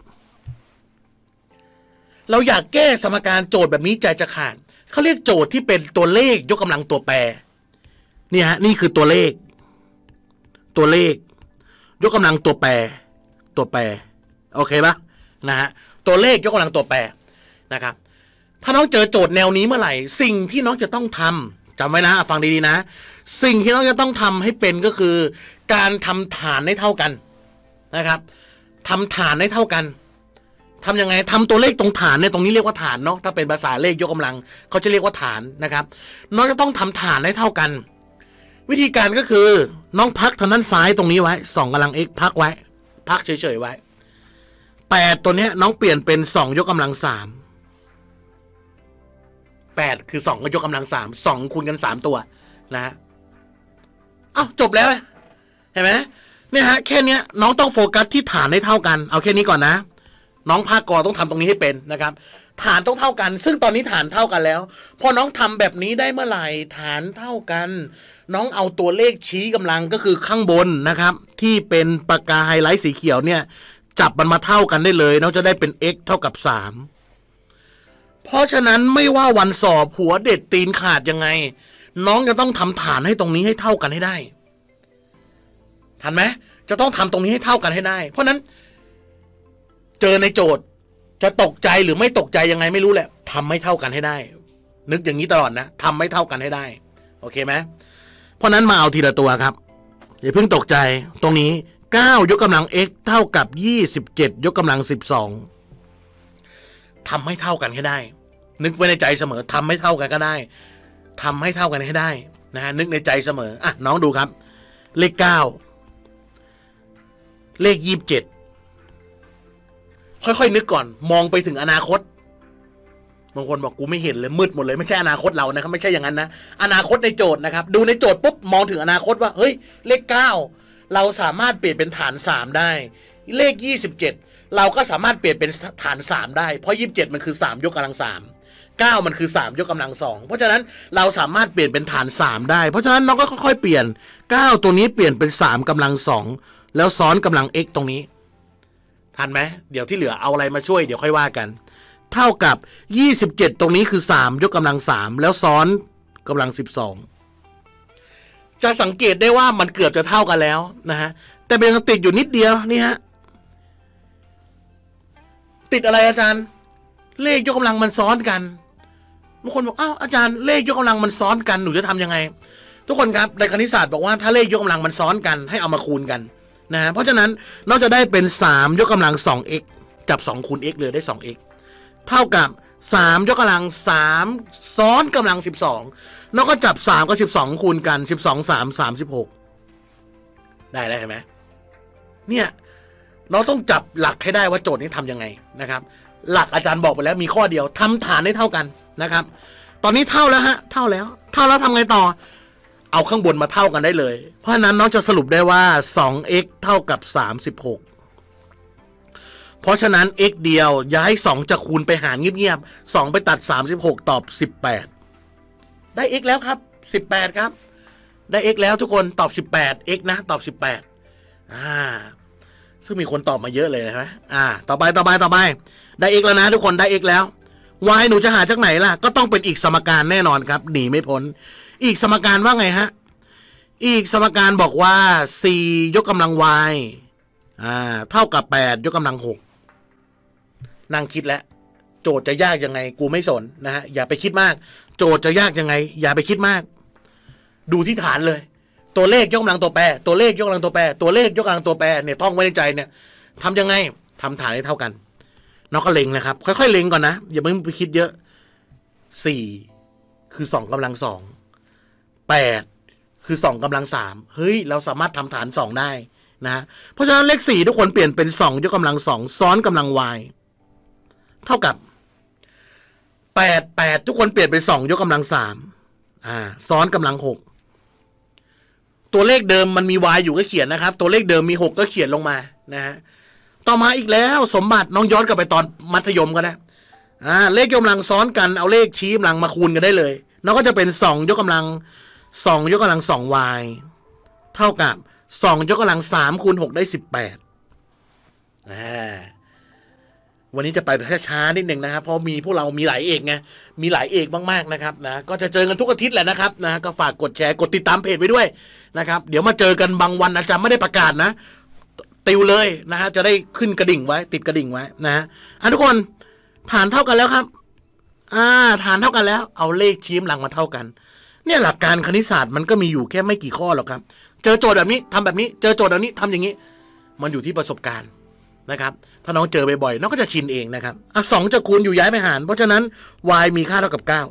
เราอยากแก้สมการโจทย์แบบนี้ใจจะขาดเขาเรียกโจทย์ที่เป็นตัวเลขยกกำลังตัวแปรนี่ฮะนี่คือตัวเลขยกกำลังตัวแปรโอเคปะนะฮะตัวเลขยกกำลังตัวแปรนะครับถ้าน้องเจอโจทย์แนวนี้เมื่อไหร่สิ่งที่น้องจะต้องทำจำไว้นะฟังดีๆนะสิ่งที่น้องจะต้องทำให้เป็นก็คือการทำฐานให้เท่ากันนะครับทำฐานให้เท่ากันทำยังไงทำตัวเลขตรงฐานเนี่ยตรงนี้เรียกว่าฐานเนาะถ้าเป็นภาษาเลขยกกำลังเขาจะเรียกว่าฐานนะครับน้องจะต้องทำฐานให้เท่ากันวิธีการก็คือน้องพักทางด้านซ้ายตรงนี้ไว้2กำลัง x พักไว้พักเฉยๆไว้8ตัวเนี้ยน้องเปลี่ยนเป็น2ยกกำลัง3 8คือ2ยกกำลัง3 2คูณกัน3ตัวนะฮะจบแล้วเห็นไหมเนี่ยฮะแค่นี้น้องต้องโฟกัสที่ฐานให้เท่ากันเอาแค่นี้ก่อนนะน้องภาคกอต้องทำตรงนี้ให้เป็นนะครับฐานต้องเท่ากันซึ่งตอนนี้ฐานเท่ากันแล้วพอน้องทำแบบนี้ได้เมื่อไหร่ฐานเท่ากันน้องเอาตัวเลขชี้กำลังก็คือข้างบนนะครับที่เป็นปากกาไฮไลท์สีเขียวเนี่ยจับมันมาเท่ากันได้เลยน้องจะได้เป็น x เท่ากับ3เพราะฉะนั้นไม่ว่าวันสอบหัวเด็ดตีนขาดยังไงน้องจะต้องทำฐานให้ตรงนี้ให้เท่ากันให้ได้ทันไหมจะต้องทำตรงนี้ให้เท่ากันให้ได้เพราะนั้นเจอในโจทย์จะตกใจหรือไม่ตกใจยังไงไม่รู้แหละทำให้เท่ากันให้ได้นึกอย่างนี้ตลอดนะทำให้เท่ากันให้ได้โอเคไหมเพราะนั้นมาเอาทีละตัวครับอย่าเพิ่งตกใจตรงนี้9ยกกำลัง x เท่ากับ27ยกกำลัง12ทำให้เท่ากันให้ได้นึกไว้ในใจเสมอทำให้เท่ากันก็ได้ทำให้เท่ากันให้ได้นะฮะนึกในใจเสมอน้องดูครับเลข9เลข27ค่อยๆนึกก่อนมองไปถึงอนาคตบางคนบอกกูไม่เห็นเลยมืดหมดเลยไม่ใช่อนาคตเรานะครับไม่ใช่อย่างนั้นนะอนาคตในโจทย์นะครับดูในโจทย์ปุ๊บมองถึงอนาคตว่าเฮ้ยเลข9เราสามารถเปลี่ยนเป็นฐาน3ได้เลข27เราก็สามารถเปลี่ยนเป็นฐาน3ได้เพราะ27มันคือ3ยกกำลัง3 9มันคือ3ยกกำลัง2เพราะฉะนั้นเราสามารถเปลี่ยนเป็นฐาน3ได้เพราะฉะนั้นน้องก็ค่อยๆเปลี่ยน9ตัวนี้เปลี่ยนเป็น3กำลัง2แล้วซ้อนกำลัง x ตรงนี้ทันไหมเดี๋ยวที่เหลือเอาอะไรมาช่วยเดี๋ยวค่อยว่ากันเท่ากับ27ตรงนี้คือ3ยกกำลัง3แล้วซ้อนกำลัง12จะสังเกตได้ว่ามันเกือบจะเท่ากันแล้วนะฮะแต่เป็นติดอยู่นิดเดียวนี่ฮะติดอะไรอาจารย์เลขยกกำลังมันซ้อนกันบางคนบอกอาจารย์เลขยกกำลังมันซ้อนกันหนูจะทำยังไงทุกคนครับในคณิตศาสตร์บอกว่าถ้าเลขยกกำลังมันซ้อนกันให้เอามาคูณกันนะเพราะฉะนั้นนอกจะได้เป็น3ยกกำลัง 2x จับ2คูณ x เลยได้ 2x เท่ากับ3ยกกำลัง3ซ้อนกำลัง12แล้วก็จับ3กับ12คูณกัน12 3 36ได้แล้วเห็นไหมเนี่ยเราต้องจับหลักให้ได้ว่าโจทย์นี้ทำยังไงนะครับหลักอาจารย์บอกไปแล้วมีข้อเดียวทำฐานให้เท่ากันนะครับตอนนี้เท่าแล้วฮะเท่าแล้วทำไงต่อเอาข้างบนมาเท่ากันได้เลยเพราะฉะนั้นน้องจะสรุปได้ว่า 2x เท่ากับ36เพราะฉะนั้น x เดียวย้าย2จะคูณไปหารเงียบๆ2ไปตัด36ตอบ18ได้ x แล้วครับ18ครับได้ x แล้วทุกคนตอบ18 x นะตอบ18ซึ่งมีคนตอบมาเยอะเลยนะต่อไปได้ x แล้วนะทุกคนได้ x แล้ว y หนูจะหาจากไหนล่ะก็ต้องเป็นอีกสมการแน่นอนครับหนีไม่พ้นอีกสมการว่าไงฮะอีกสมการบอกว่า4ยกกำลัง y เท่ากับ8ยกกำลัง6นั่งคิดแล้วโจทย์จะยากยังไงกูไม่สนนะฮะอย่าไปคิดมากโจทย์จะยากยังไงอย่าไปคิดมากดูที่ฐานเลยตัวเลขยกกำลังตัวแปรตัวเลขยกกำลังตัวแปรตัวเลขยกกำลังตัวแปรเนี่ยท่องไว้ในใจเนี่ยทำยังไงทำฐานให้เท่ากันน้องก็เล็งนะครับค่อยๆเล็งก่อนนะอย่าเพิ่งไปคิดเยอะ4คือ2กำลัง2 8คือ2กำลัง3เฮ้ยเราสามารถทำฐาน2ได้นะเพราะฉะนั้นเลข4ทุกคนเปลี่ยนเป็น2ยกกำลัง2ซ้อนกำลัง y เท่ากับ8ทุกคนเปลี่ยนเป็น2ยกกำลัง3ซ้อนกำลัง6 ตัวเลขเดิมมันมี y อยู่ก็เขียนนะครับตัวเลขเดิมมี6ก็เขียนลงมานะฮะต่อมาอีกแล้วสมบัติน้องย้อนกลับไปตอนมัธยมก็ได้เลขยกกำลังซ้อนกันเอาเลขชี้กำลังมาคูณกันได้เลยน้องก็จะเป็น2ยกกำลัง2ยกกำลัง 2y เท่ากับ2ยกกำลัง3คูณ6ได้18วันนี้จะไปช้าๆนิดนึงนะครับเพราะมีพวกเรามีหลายเอกไงมีหลายเอกมากๆนะครับนะก็จะเจอกันทุกอาทิตย์แหละนะครับนะก็ฝากกดแชร์กดติดตามเพจไว้ด้วยนะครับเดี๋ยวมาเจอกันบางวันอาจารย์ไม่ได้ประกาศนะติวเลยนะฮะจะได้ขึ้นกระดิ่งไว้ติดกระดิ่งไว้นะฮะทุกคนฐานเท่ากันแล้วครับฐานเท่ากันแล้วเอาเลขชี้กำลังมาเท่ากันเนี่ยหลักการคณิตศาสตร์มันก็มีอยู่แค่ไม่กี่ข้อหรอกครับเจอโจทย์แบบนี้ทำแบบนี้เจอโจทย์แบบนี้ทำอย่างนี้มันอยู่ที่ประสบการณ์นะครับถ้าน้องเจอบ่อยๆน้องก็จะชินเองนะครับ2จะคูณอยู่ย้ายไปหารเพราะฉะนั้น y มีค่าเท่ากับ9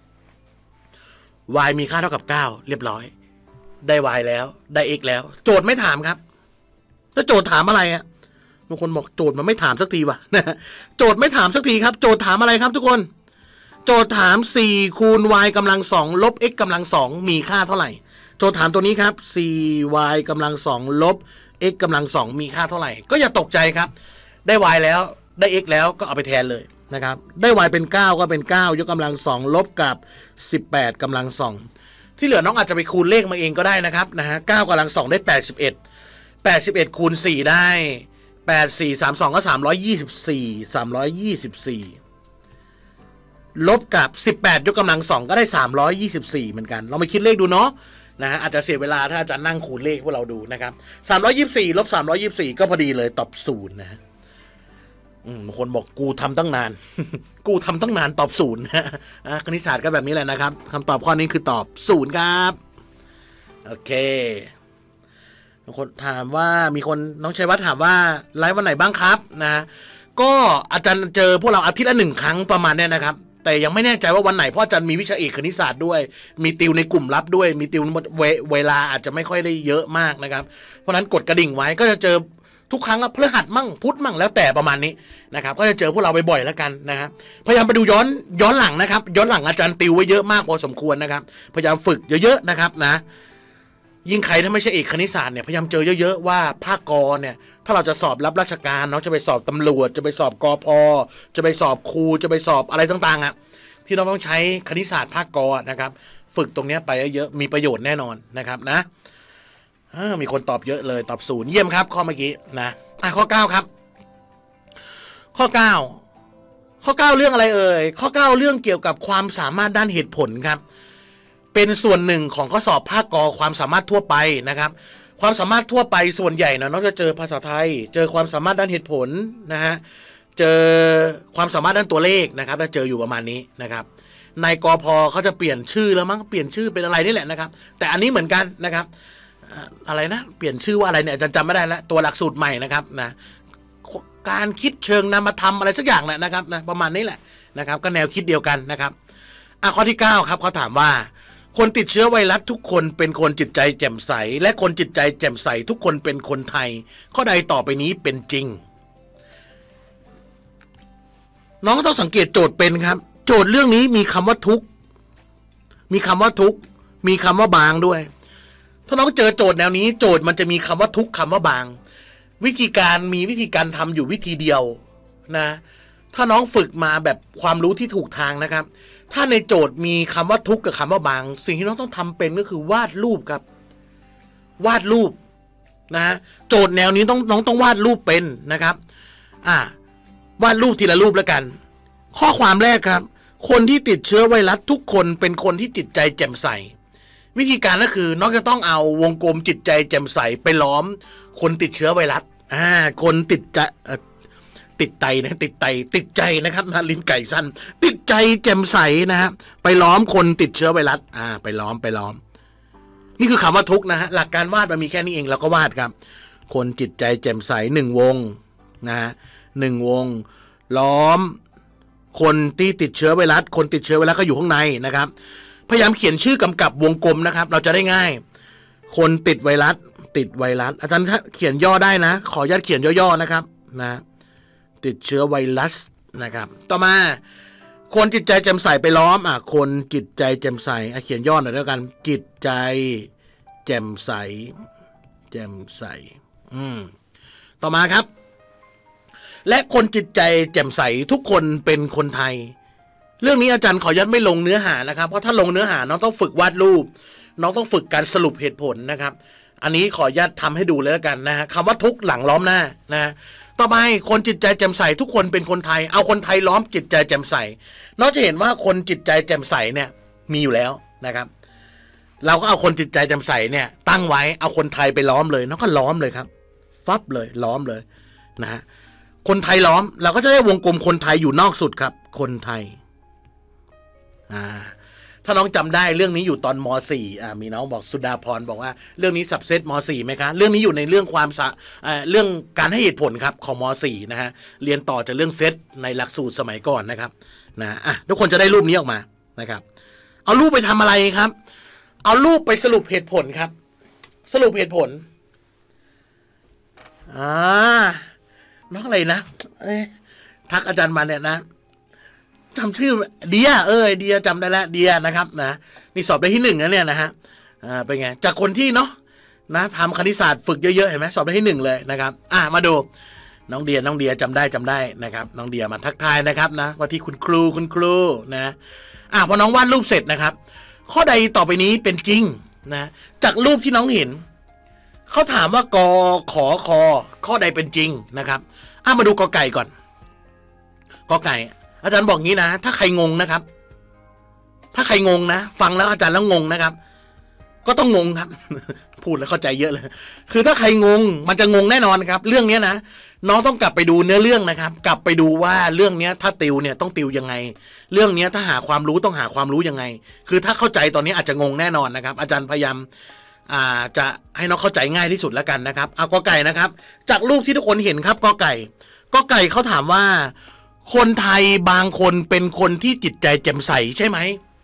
y มีค่าเท่ากับ9เรียบร้อยได้ y แล้วได้ x แล้วโจทย์ไม่ถามครับแล้วโจทย์ถามอะไรบางคนบอกโจทย์มันไม่ถามสักทีวะโจทย์ไม่ถามสักทีครับโจทย์ถามอะไรครับทุกคนโจทย์ถาม4คูณ y กำลัง2ลบ x กำลัง2มีค่าเท่าไหร่โจทย์ถามตัวนี้ครับ 4y กำลัง2ลบ x กำลัง2มีค่าเท่าไหร่ก็อย่าตกใจครับได้ y แล้วได้ x แล้วก็เอาไปแทนเลยนะครับได้ y เป็น9ก็เป็น9ยกกำลัง2ลบกับ18กำลัง2ที่เหลือน้องอาจจะไปคูณเลขมาเองก็ได้นะครับ9กำลัง2ได้81คูณ4ได้8 4 3 2ก็324ลบกับ18ยกกำลัง2ก็ได้324เหมือนกันเราไปคิดเลขดูเนาะอาจจะเสียเวลาถ้าอาจารย์นั่งคูณเลขพวกเราดูนะครับ324ลบ324ก็พอดีเลยตอบ0นะฮะบางคนบอกกูทำตั้งนาน กูทำตั้งนานตอบ0นะคณิตศาสตร์ก็แบบนี้แหละนะครับคำตอบข้อนี้คือตอบ0ครับโอเคบางคนถามว่ามีคนน้องชัยวัฒน์ถามว่าไลฟ์วันไหนบ้างครับนะก็อาจารย์เจอพวกเราอาทิตย์ละ1 ครั้งประมาณนี้นะครับแต่ยังไม่แน่ใจว่าวันไหนเพราะอาจารย์มีวิชาเอกคณิตศาสตร์ด้วยมีติวในกลุ่มลับด้วยมีติวเวลาอาจจะไม่ค่อยได้เยอะมากนะครับเพราะนั้นกดกระดิ่งไว้ก็จะเจอทุกครั้งพฤหัสมั่งพุธมั่งแล้วแต่ประมาณนี้นะครับก็จะเจอพวกเราบ่อยๆแล้วกันนะครับพยายามไปดูย้อนหลังนะครับย้อนหลังอาจารย์ติวไว้เยอะมากพอสมควรนะครับพยายามฝึกเยอะๆนะครับนะยิ่งใครถ้าไม่ใช่เอกคณิตศาสตร์เนี่ยพยายามเจอเยอะๆว่าภาคกเนี่ยถ้าเราจะสอบรับราชการเนาะจะไปสอบตำรวจจะไปสอบกพจะไปสอบครูจะไปสอบอะไรต่างๆที่เราต้องใช้คณิตศาสตร์ภาคกนะครับฝึกตรงนี้ไปเยอะมีประโยชน์แน่นอนนะครับนะมีคนตอบเยอะเลยตอบ0เยี่ยมครับข้อเมื่อกี้นะข้อ9ครับข้อ9เรื่องอะไรเอ่ยข้อ9เรื่องเกี่ยวกับความสามารถด้านเหตุผลครับเป็นส่วนหนึ่งของข้อสอบภาคกความสามารถทั่วไปนะครับความสามารถทั่วไปส่วนใหญ่นะน้องจะเจอภาษาไทยเจอความสามารถด้านเหตุผลนะฮะเจอความสามารถด้านตัวเลขนะครับจะเจออยู่ประมาณนี้นะครับในกพเขาจะเปลี่ยนชื่อแล้วมั้งเปลี่ยนชื่อเป็นอะไรนี่แหละนะครับแต่อันนี้เหมือนกันนะครับอะไรนะเปลี่ยนชื่อว่าอะไรเนี่ยจำไม่ได้แล้วตัวหลักสูตรใหม่นะครับนะการคิดเชิงนามธรรมอะไรสักอย่างแหละนะครับนะประมาณนี้แหละนะครับก็แนวคิดเดียวกันนะครับข้อที่9ครับเขาถามว่าคนติดเชื้อไวรัสทุกคนเป็นคนจิตใจแจ่มใสและคนจิตใจแจ่มใสทุกคนเป็นคนไทยข้อใดต่อไปนี้เป็นจริงน้องต้องสังเกตโจทย์เป็นครับโจทย์เรื่องนี้มีคำว่าทุกมีคำว่าทุกมีคำว่าบางด้วยถ้าน้องเจอโจทย์แนวนี้โจทย์มันจะมีคำว่าทุกคำว่าบางวิธีการทำอยู่วิธีเดียวนะถ้าน้องฝึกมาแบบความรู้ที่ถูกทางนะครับถ้าในโจทย์มีคำว่าทุกข์กับคำว่าบางสิ่งที่น้องต้องทำเป็นก็คือวาดรูปครับวาดรูปนะโจทย์แนวนี้น้องต้องวาดรูปเป็นนะครับวาดรูปทีละรูปแล้วกันข้อความแรกครับคนที่ติดเชื้อไวรัสทุกคนเป็นคนที่จิตใจแจ่มใสวิธีการก็คือน้องจะต้องเอาวงกลมจิตใจแจ่มใสไปล้อมคนติดเชื้อไวรัสคนติดใจนะครับนะลิ้นไก่สั้นติดใจแจ่มใสนะฮะไปล้อมคนติดเชื้อไวรัสไปล้อมนี่คือคำว่าทุกนะฮะหลักการวาดมันมีแค่นี้เองเราก็วาดครับคนจิตใจแจ่มใส1 วงนะฮะ1 วงล้อมคนที่ติดเชื้อไวรัสคนติดเชื้อไวรัสก็อยู่ข้างในนะครับพยายามเขียนชื่อกำกับวงกลมนะครับเราจะได้ง่ายคนติดไวรัสอาจารย์เขียนย่อได้นะขออนุญาตเขียนย่อๆนะครับนะติดเชื้อไวรัสนะครับต่อมาคนจิตใจแจ่มใสไปล้อมคนจิตใจแจ่มใสเขียนย่อหน่อยแล้วกันจิตใจแจ่มใสแจ่มใสต่อมาครับและคนจิตใจแจ่มใสทุกคนเป็นคนไทยเรื่องนี้อาจารย์ขอยัดไม่ลงเนื้อหานะครับเพราะถ้าลงเนื้อหาน้องต้องฝึกวาดรูปน้องต้องฝึกการสรุปเหตุผลนะครับอันนี้ขอยัดทำให้ดูเลยแล้วกันนะฮะคำว่าทุกหลังล้อมหน้านะต่อไปคนจิตใจแจ่มใสทุกคนเป็นคนไทยเอาคนไทยล้อมจิตใจแจ่มใสน้องจะเห็นว่าคนจิตใจแจ่มใสเนี่ยมีอยู่แล้วนะครับเราก็เอาคนจิตใจแจ่มใสเนี่ยตั้งไว้เอาคนไทยไปล้อมเลยน้องก็ล้อมเลยครับฟับเลยล้อมเลยนะฮะคนไทยล้อมเราก็จะได้วงกลมคนไทยอยู่นอกสุดครับคนไทยถ้าน้องจำได้เรื่องนี้อยู่ตอนม .4 มีน้องบอกสุดาพรบอกว่าเรื่องนี้สับเซตม .4 ไหมคะเรื่องนี้อยู่ในเรื่องเรื่องการให้เหตุผลครับของม .4 นะฮะเรียนต่อจากเรื่องเซตในหลักสูตรสมัยก่อนนะครับนะทุกคนจะได้รูปนี้ออกมานะครับเอารูปไปทำอะไรครับเอารูปไปสรุปเหตุผลครับสรุปเหตุผลน้องอะไรนะทักอาจารย์มาเนี่ยนะจำชื่อเดียเดียจำได้แล้วเดียนะครับนะนี่สอบได้ที่1นะเนี่ยนะฮะเป็นไงจากคนที่เนาะนะทำคณิตศาสตร์ฝึกเยอะๆเห็นไหมสอบได้ที่1เลยนะครับมาดูน้องเดียจำได้นะครับน้องเดียมาทักทายนะครับนะว่าที่คุณครูนะพอน้องวาดรูปเสร็จนะครับข้อใดต่อไปนี้เป็นจริงนะจากรูปที่น้องเห็นเขาถามว่ากขอคอข้อใดเป็นจริงนะครับมาดูกอไก่ก่อนกอไก่อาจารย์บอกงี้นะถ้าใครงงนะครับถ้าใครงงนะฟังแล้วอาจารย์แล้วงงนะครับก็ต้องงงครับ พูดแล้วเข้าใจเยอะเลยคือถ้าใครงงมันจะงงแน่นอนครับเรื่องนี้นะน้องต้องกลับไปดูเนื้อเรื่องนะครับกลับไปดูว่าเรื่องนี้ถ้าติวเนี่ยต้องติวยังไงเรื่องนี้ถ้าหาความรู้ต้องหาความรู้ยังไงคือถ้าเข้าใจตอนนี้อาจจะงงแน่นอนนะครับอาจารย์พยายามจะให้น้องเข้าใจง่ายที่สุดแล้วกันนะครับเอากอไก่นะครับจากรูปที่ทุกคนเห็นครับกอไก่เขาถามว่าคนไทยบางคนเป็นคนที่จิตใจแจ่มใสใช่ไหม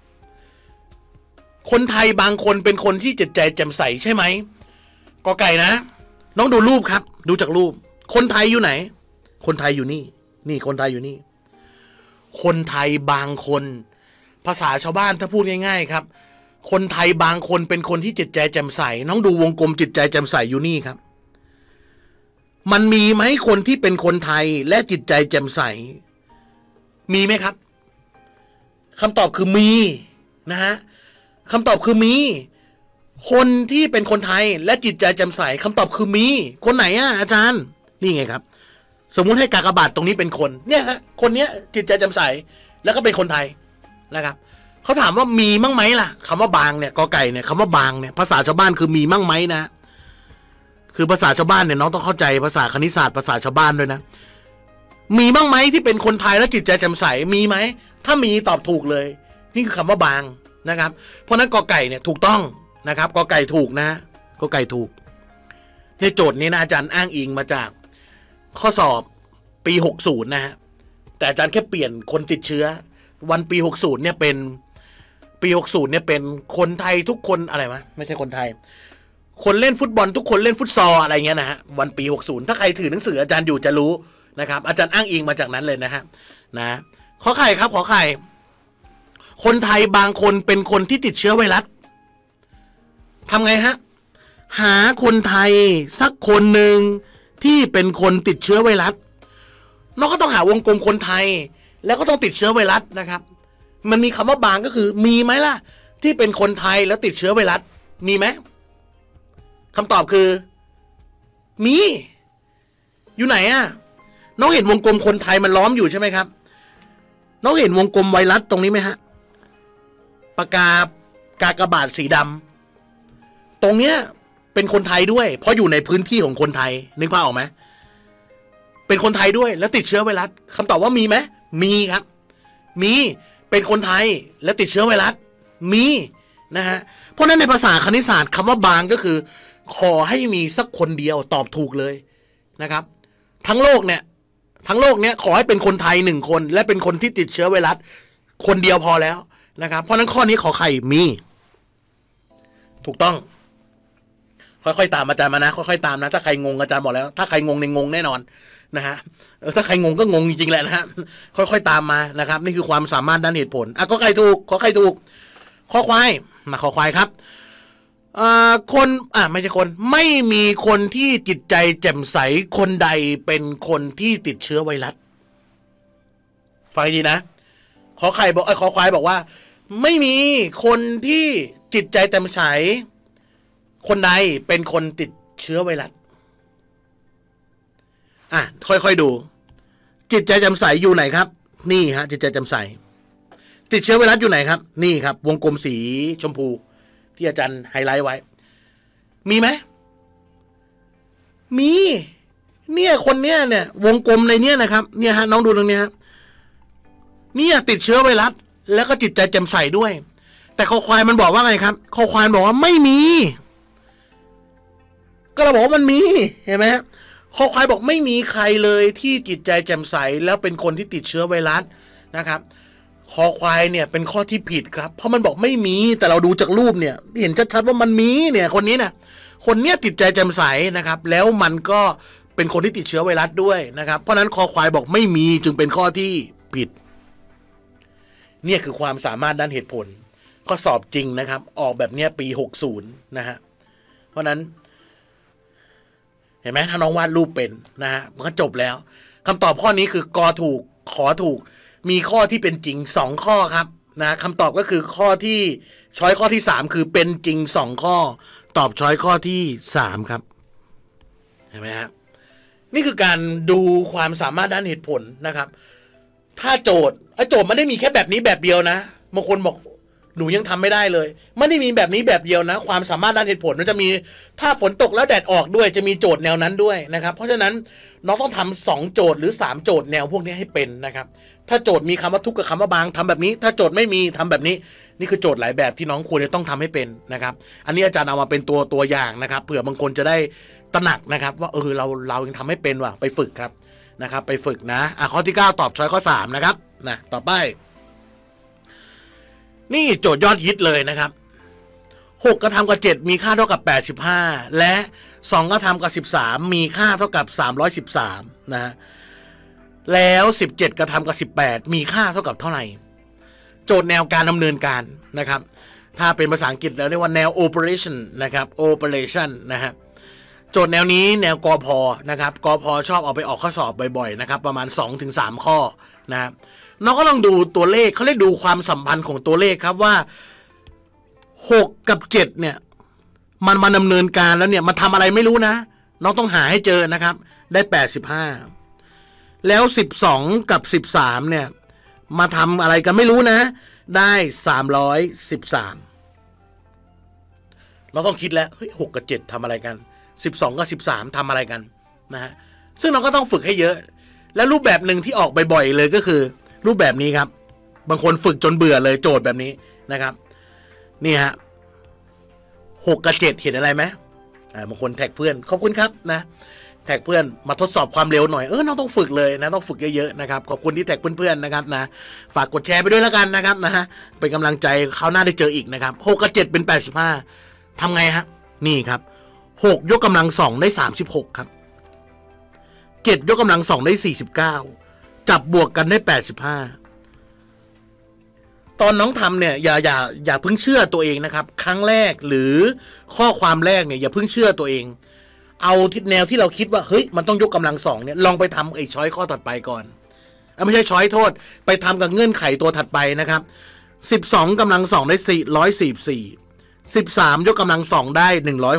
คนไทยบางคนเป็นคนที่จิตใจแจ่มใสใช่ไหมกอไก่นะน้องดูรูปครับดูจากรูปคนไทยอยู่ไหนคนไทยอยู่นี่คนไทยอยู่นี่คนไทยบางคนภาษาชาวบ้านถ้าพูดง่ายๆครับคนไทยบางคนเป็นคนที่จิตใจแจ่มใสน้องดูวงกลมจิตใจแจ่มใสอยู่นี่ครับมันมีไหมคนที่เป็นคนไทยและจิตใจแจ่มใสมีไหมครับคำตอบคือมีนะฮะคำตอบคือมีคนที่เป็นคนไทยและจิตใจแจ่มใสคำตอบคือมีคนไหนอาจารย์นี่ไงครับสมมุติให้กากบาทตรงนี้เป็นคนเนี่ยฮะคนเนี้ยจิตใจแจ่มใสแล้วก็เป็นคนไทยนะครับเขาถามว่ามีมั่งไหมล่ะคำว่าบางเนี่ยกอไก่เนี่ยคำว่าบางเนี่ยภาษาชาวบ้านคือมีมั่งไหมนะคือภาษาชาวบ้านเนี่ยน้องต้องเข้าใจภาษาคณิตศาสตร์ภาษาชาวบ้านด้วยนะมีบ้างไหมที่เป็นคนไทยและจิตใจแจ่มใสมีไหมถ้ามีตอบถูกเลยนี่คือคำว่าบางนะครับเพราะนั้นกอไก่เนี่ยถูกต้องนะครับกอไก่ถูกนะกอไก่ถูกในโจทย์นี้นะอาจารย์อ้างอิงมาจากข้อสอบปี60นะฮะแต่อาจารย์แค่เปลี่ยนคนติดเชื้อวันปี60เนี่ยเป็นปี60เนี่ยเป็นคนไทยทุกคนอะไรวะไม่ใช่คนไทยคนเล่นฟุตบอลทุกคนเล่นฟุตซอลอะไรเงี้ยนะฮะวันปี60ถ้าใครถือหนังสืออาจารย์อยู่จะรู้นะครับอาจารย์อ้างอิงมาจากนั้นเลยนะฮะนะขอไข่ครับขอไข่คนไทยบางคนเป็นคนที่ติดเชื้อไวรัสทำไงฮะหาคนไทยสักคนหนึ่งที่เป็นคนติดเชื้อไวรัสเราก็ต้องหาวงกลมคนไทยแล้วก็ต้องติดเชื้อไวรัสนะครับมันมีคำว่าบางก็คือมีไหมล่ะที่เป็นคนไทยแล้วติดเชื้อไวรัสมีไหมคำตอบคือมีอยู่ไหนน้องเห็นวงกลมคนไทยมันล้อมอยู่ใช่ไหมครับน้องเห็นวงกลมไวรัสตรงนี้ไหมฮะปากกากบาทสีดำตรงเนี้ยเป็นคนไทยด้วยเพราะอยู่ในพื้นที่ของคนไทยนึกภาพออกไหมเป็นคนไทยด้วยแล้วติดเชื้อไวรัสคำตอบว่ามีไหมมีครับมีเป็นคนไทยและติดเชื้อไวรัสมีนะฮะเพราะนั้นในภาษาคณิตศาสตร์คำว่าบางก็คือขอให้มีสักคนเดียวตอบถูกเลยนะครับทั้งโลกเนี่ยขอให้เป็นคนไทย1คนและเป็นคนที่ติดเชื้อไวรัสคนเดียวพอแล้วนะครับเพราะนั้นข้อนี้ขอไข่มีถูกต้องค่อยๆตามอาจารย์มานะค่อยๆตามนะถ้าใครงงอาจารย์บอกแล้วถ้าใครงงในงงแน่นอนนะฮะถ้าใครงงก็งงจริงๆแหละนะฮะค่อยๆตามมานะครับนี่คือความสามารถด้านเหตุผลก็ใครถูกขอใครถูกข้อควายมาขอควายครับคนไม่ใช่คนไม่มีคนที่จิตใจแจ่มใสคนใดเป็นคนที่ติดเชื้อไวรัสฟังดีนะขอควายบอกว่าไม่มีคนที่จิตใจแจ่มใสคนใดเป็นคนติดเชื้อไวรัสค่อยๆดูจิตใจแจ่มใสอยู่ไหนครับนี่ฮะจิตใจแจ่มใสติดเชื้อไวรัสอยู่ไหนครับนี่ครับวงกลมสีชมพูที่อาจารย์ไฮไลท์ไว้มีไหมมีเนี่ยคนเนี้ยเนี่ยวงกลมในเนี้ยนะครับเนี่ยฮะน้องดูตรงนี้ฮะเนี่ยติดเชื้อไวรัสแล้วก็จิตใจแจ่มใสด้วยแต่คอควายมันบอกว่าไงครับคอควายบอกว่าไม่มีก็เราบอกว่ามันมีเห็นไหมฮะคอควายบอกไม่มีใครเลยที่จิตใจแจ่มใสแล้วเป็นคนที่ติดเชื้อไวรัสนะครับคอควายเนี่ยเป็นข้อที่ผิดครับเพราะมันบอกไม่มีแต่เราดูจากรูปเนี่ยเห็นชัดๆว่ามันมีเนี่ยคนนี้นะคนเนี้ยติดใจแจ่มใสนะครับแล้วมันก็เป็นคนที่ติดเชื้อไวรัสด้วยนะครับเพราะนั้นคอควายบอกไม่มีจึงเป็นข้อที่ผิดเนี่ยคือความสามารถด้านเหตุผลข้อสอบจริงนะครับออกแบบเนี้ยปี60นะฮะเพราะนั้นเห็นไหมถ้าน้องวาดรูปเป็นนะฮะมันก็จบแล้วคำตอบข้อนี้คือกอถูกขอถูกมีข้อที่เป็นจริง2ข้อครับนะคำตอบก็คือข้อที่ช้อยข้อที่3คือเป็นจริง2ข้อตอบช้อยข้อที่3ครับเห็นไหมครับนี่คือการดูความสามารถด้านเหตุผลนะครับถ้าโจทย์ไม่ได้มีแค่แบบนี้แบบเดียวนะบางคนบอกหนูยังทำไม่ได้เลยไม่ได้มีแบบนี้แบบเดียวนะความสามารถด้านเหตุผลมันจะมีถ้าฝนตกแล้วแดดออกด้วยจะมีโจทย์แนวนั้นด้วยนะครับเพราะฉะนั้นน้องต้องทำ2โจทย์หรือ3โจทย์แนวพวกนี้ให้เป็นนะครับถ้าโจทย์มีคำว่าทุกข์กับคำว่าบางทำแบบนี้ถ้าโจทย์ไม่มีทำแบบนี้นี่คือโจทย์หลายแบบที่น้องควรจะต้องทำให้เป็นนะครับอันนี้อาจารย์เอามาเป็นตัวอย่างนะครับเผื่อบางคนจะได้ตระหนักนะครับว่าเรายังทำให้เป็นว่ะไปฝึกครับนะครับไปฝึกนะข้อที่9ตอบช้อยข้อ3นะครับนะต่อไปนี่โจทย์ยอดฮิตเลยนะครับ6กระทำกับ7มีค่าเท่ากับ85และ2กระทำกับ13มีค่าเท่ากับ313นะแล้ว17กระทำกับ18มีค่าเท่ากับเท่าไหร่โจทย์แนวการดำเนินการนะครับถ้าเป็นภาษาอังกฤษแล้วเรียกว่าแนว operation นะครับ operation นะฮะโจทย์แนวนี้แนวกพนะครับกพชอบเอาไปออกข้อสอบบ่อยๆนะครับประมาณ 2-3 ข้อนะครับน้องก็ลองดูตัวเลขเขาเรียกดูความสัมพันธ์ของตัวเลขครับว่า6กับ7เนี่ยมันมาดำเนินการแล้วเนี่ยมันทำอะไรไม่รู้นะน้องต้องหาให้เจอนะครับได้85แล้ว12กับ13เนี่ยมาทำอะไรกันไม่รู้นะได้313เราต้องคิดแล้วเฮ้ย6กับ7ทำอะไรกัน12กับ13ทำอะไรกันนะฮะซึ่งเราก็ต้องฝึกให้เยอะและรูปแบบหนึ่งที่ออกบ่อยๆเลยก็คือรูปแบบนี้ครับบางคนฝึกจนเบื่อเลยโจทย์แบบนี้นะครับนี่ฮะ6กับ7เห็นอะไรไหมบางคนแท็กเพื่อนขอบคุณครับนะแท็กเพื่อนมาทดสอบความเร็วหน่อยน้องต้องฝึกเลยนะต้องฝึกเยอะๆนะครับขอบคุณที่แท็กเพื่อนๆนะครับนะฝากกดแชร์ไปด้วยแล้วกันนะครับนะฮะเป็นกำลังใจคราวหน้าได้เจออีกนะครับ6กับ7เป็น85ทำไงฮะนี่ครับ6ยกกำลัง2ได้36ครับ7ยกกำลัง2ได้49จับบวกกันได้85ตอนน้องทำเนี่ยอย่าเพิ่งเชื่อตัวเองนะครับครั้งแรกหรือข้อความแรกเนี่ยอย่าเพิ่งเชื่อตัวเองเอาแนวที่เราคิดว่าเฮ้ยมันต้องยกกำลัง2เนี่ยลองไปทำไอ้ช้อยข้อถัดไปก่อนไม่ใช่ช้อยโทษไปทำกับเงื่อนไขตัวถัดไปนะครับ12กำลัง2ได้144 13ยกกำลัง2ได้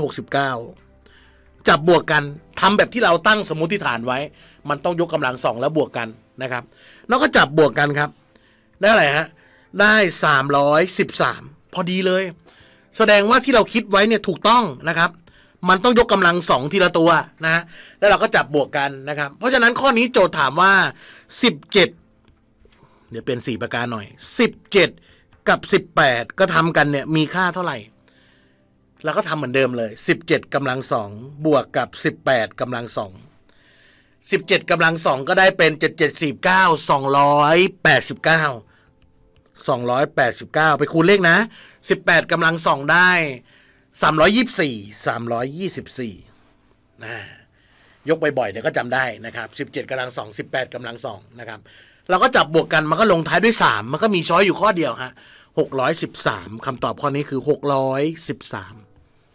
169จับบวกกันทำแบบที่เราตั้งสมมติฐานไว้มันต้องยกกำลัง2แล้วบวกกันนะครับแล้วก็จับบวกกันครับได้อะไรฮะได้313พอดีเลยแสดงว่าที่เราคิดไว้เนี่ยถูกต้องนะครับมันต้องยกกำลัง2ทีละตัวนะแล้วเราก็จับบวกกันนะครับเพราะฉะนั้นข้อนี้โจทย์ถามว่า17เดี๋ยวเป็น4ประการหน่อย17กับ18ก็ทำกันเนี่ยมีค่าเท่าไหร่เราก็ทำเหมือนเดิมเลย17กำลัง2บวกกับ18กำลัง2 17กำลัง2ก็ได้เป็น7749 289ไปคูณเลขนะ18กำลัง2ได้324ยกบ่อยๆเดี๋ยวก็จำได้นะครับ17กำลัง2 18กำลัง2นะครับเราก็จับบวกกันมันก็ลงท้ายด้วย3มันก็มีช้อยอยู่ข้อเดียวฮะ613คำตอบข้อนี้คือ613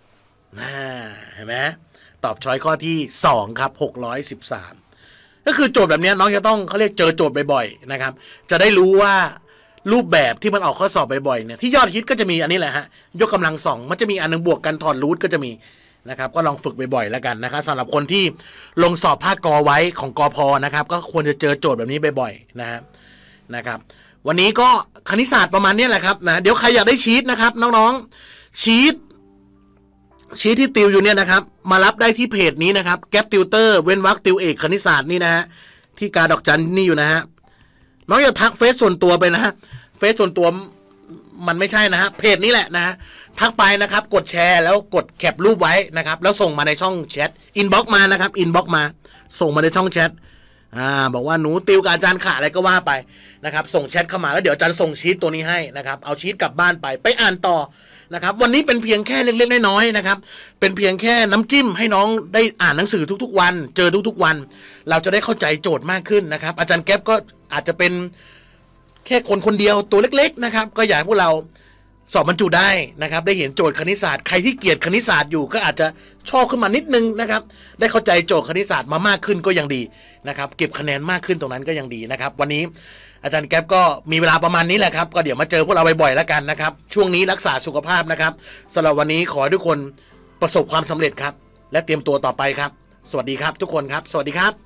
เห็นไหมตอบช้อยข้อที่2ครับ613ก็คือโจทย์แบบนี้น้องจะต้องเขาเรียกเจอโจทย์บ่อยๆนะครับจะได้รู้ว่ารูปแบบที่มันออกข้อสอบบ่อยๆเนี่ยที่ยอดฮิตก็จะมีอันนี้แหละฮะยกกำลังสองมันจะมีอันนึงบวกกันถอดรูทก็จะมีนะครับก็ลองฝึกบ่อยๆแล้วกันนะครับสำหรับคนที่ลงสอบภาคกอไว้ของกอพนะครับก็ควรจะเจอโจทย์แบบนี้บ่อยๆนะครับวันนี้ก็คณิตศาสตร์ประมาณนี้แหละครับนะเดี๋ยวใครอยากได้ชีทนะครับน้องๆชีทที่ติวอยู่เนี่ยนะครับมารับได้ที่เพจนี้นะครับแก๊ปติวเตอร์เว้นวรรคติวเอกคณิตศาสตร์นี่นะฮะที่กาดอกจันนี่อยู่นะฮะน้องอย่าทักเฟซส่วนตัวไปนะฮะเฟซส่วนตัวมันไม่ใช่นะฮะเพจนี้แหละนะฮะทักไปนะครับกดแชร์แล้วกดแคปรูปไว้นะครับแล้วส่งมาในช่องแชทอินบ็อกมานะครับอินบ็อกมาส่งมาในช่องแชทบอกว่าหนูติวกับอาจารย์ขาอะไรก็ว่าไปนะครับส่งแชทเข้ามาแล้วเดี๋ยวอาจารย์ส่งชีทตัวนี้ให้นะครับเอาชีทกลับบ้านไปอ่านต่อนะครับวันนี้เป็นเพียงแค่เล็กๆน้อยๆนะครับเป็นเพียงแค่น้ำจิ้มให้น้องได้อ่านหนังสือทุกๆวันเจอทุกๆวันเราจะได้เข้าใจโจทย์มากขึ้นนะครับอาจารย์แก๊ปก็อาจจะเป็นแค่คนเดียวตัวเล็กๆนะครับก็อยากให้พวกเราสอบบรรจุได้นะครับได้เห็นโจทย์คณิตศาสตร์ใครที่เกลียดคณิตศาสตร์อยู่ก็อาจจะชอบขึ้นมานิดนึงนะครับได้เข้าใจโจทย์คณิตศาสตร์มามากขึ้นก็ยังดีนะครับเก็บคะแนนมากขึ้นตรงนั้นก็ยังดีนะครับวันนี้อาจารย์แก๊ปก็มีเวลาประมาณนี้แหละครับก็เดี๋ยวมาเจอพวกเราบ่อยๆแล้วกันนะครับช่วงนี้รักษาสุขภาพนะครับสำหรับวันนี้ขอให้ทุกคนประสบความสำเร็จครับและเตรียมตัวต่อไปครับสวัสดีครับทุกคนครับสวัสดีครับ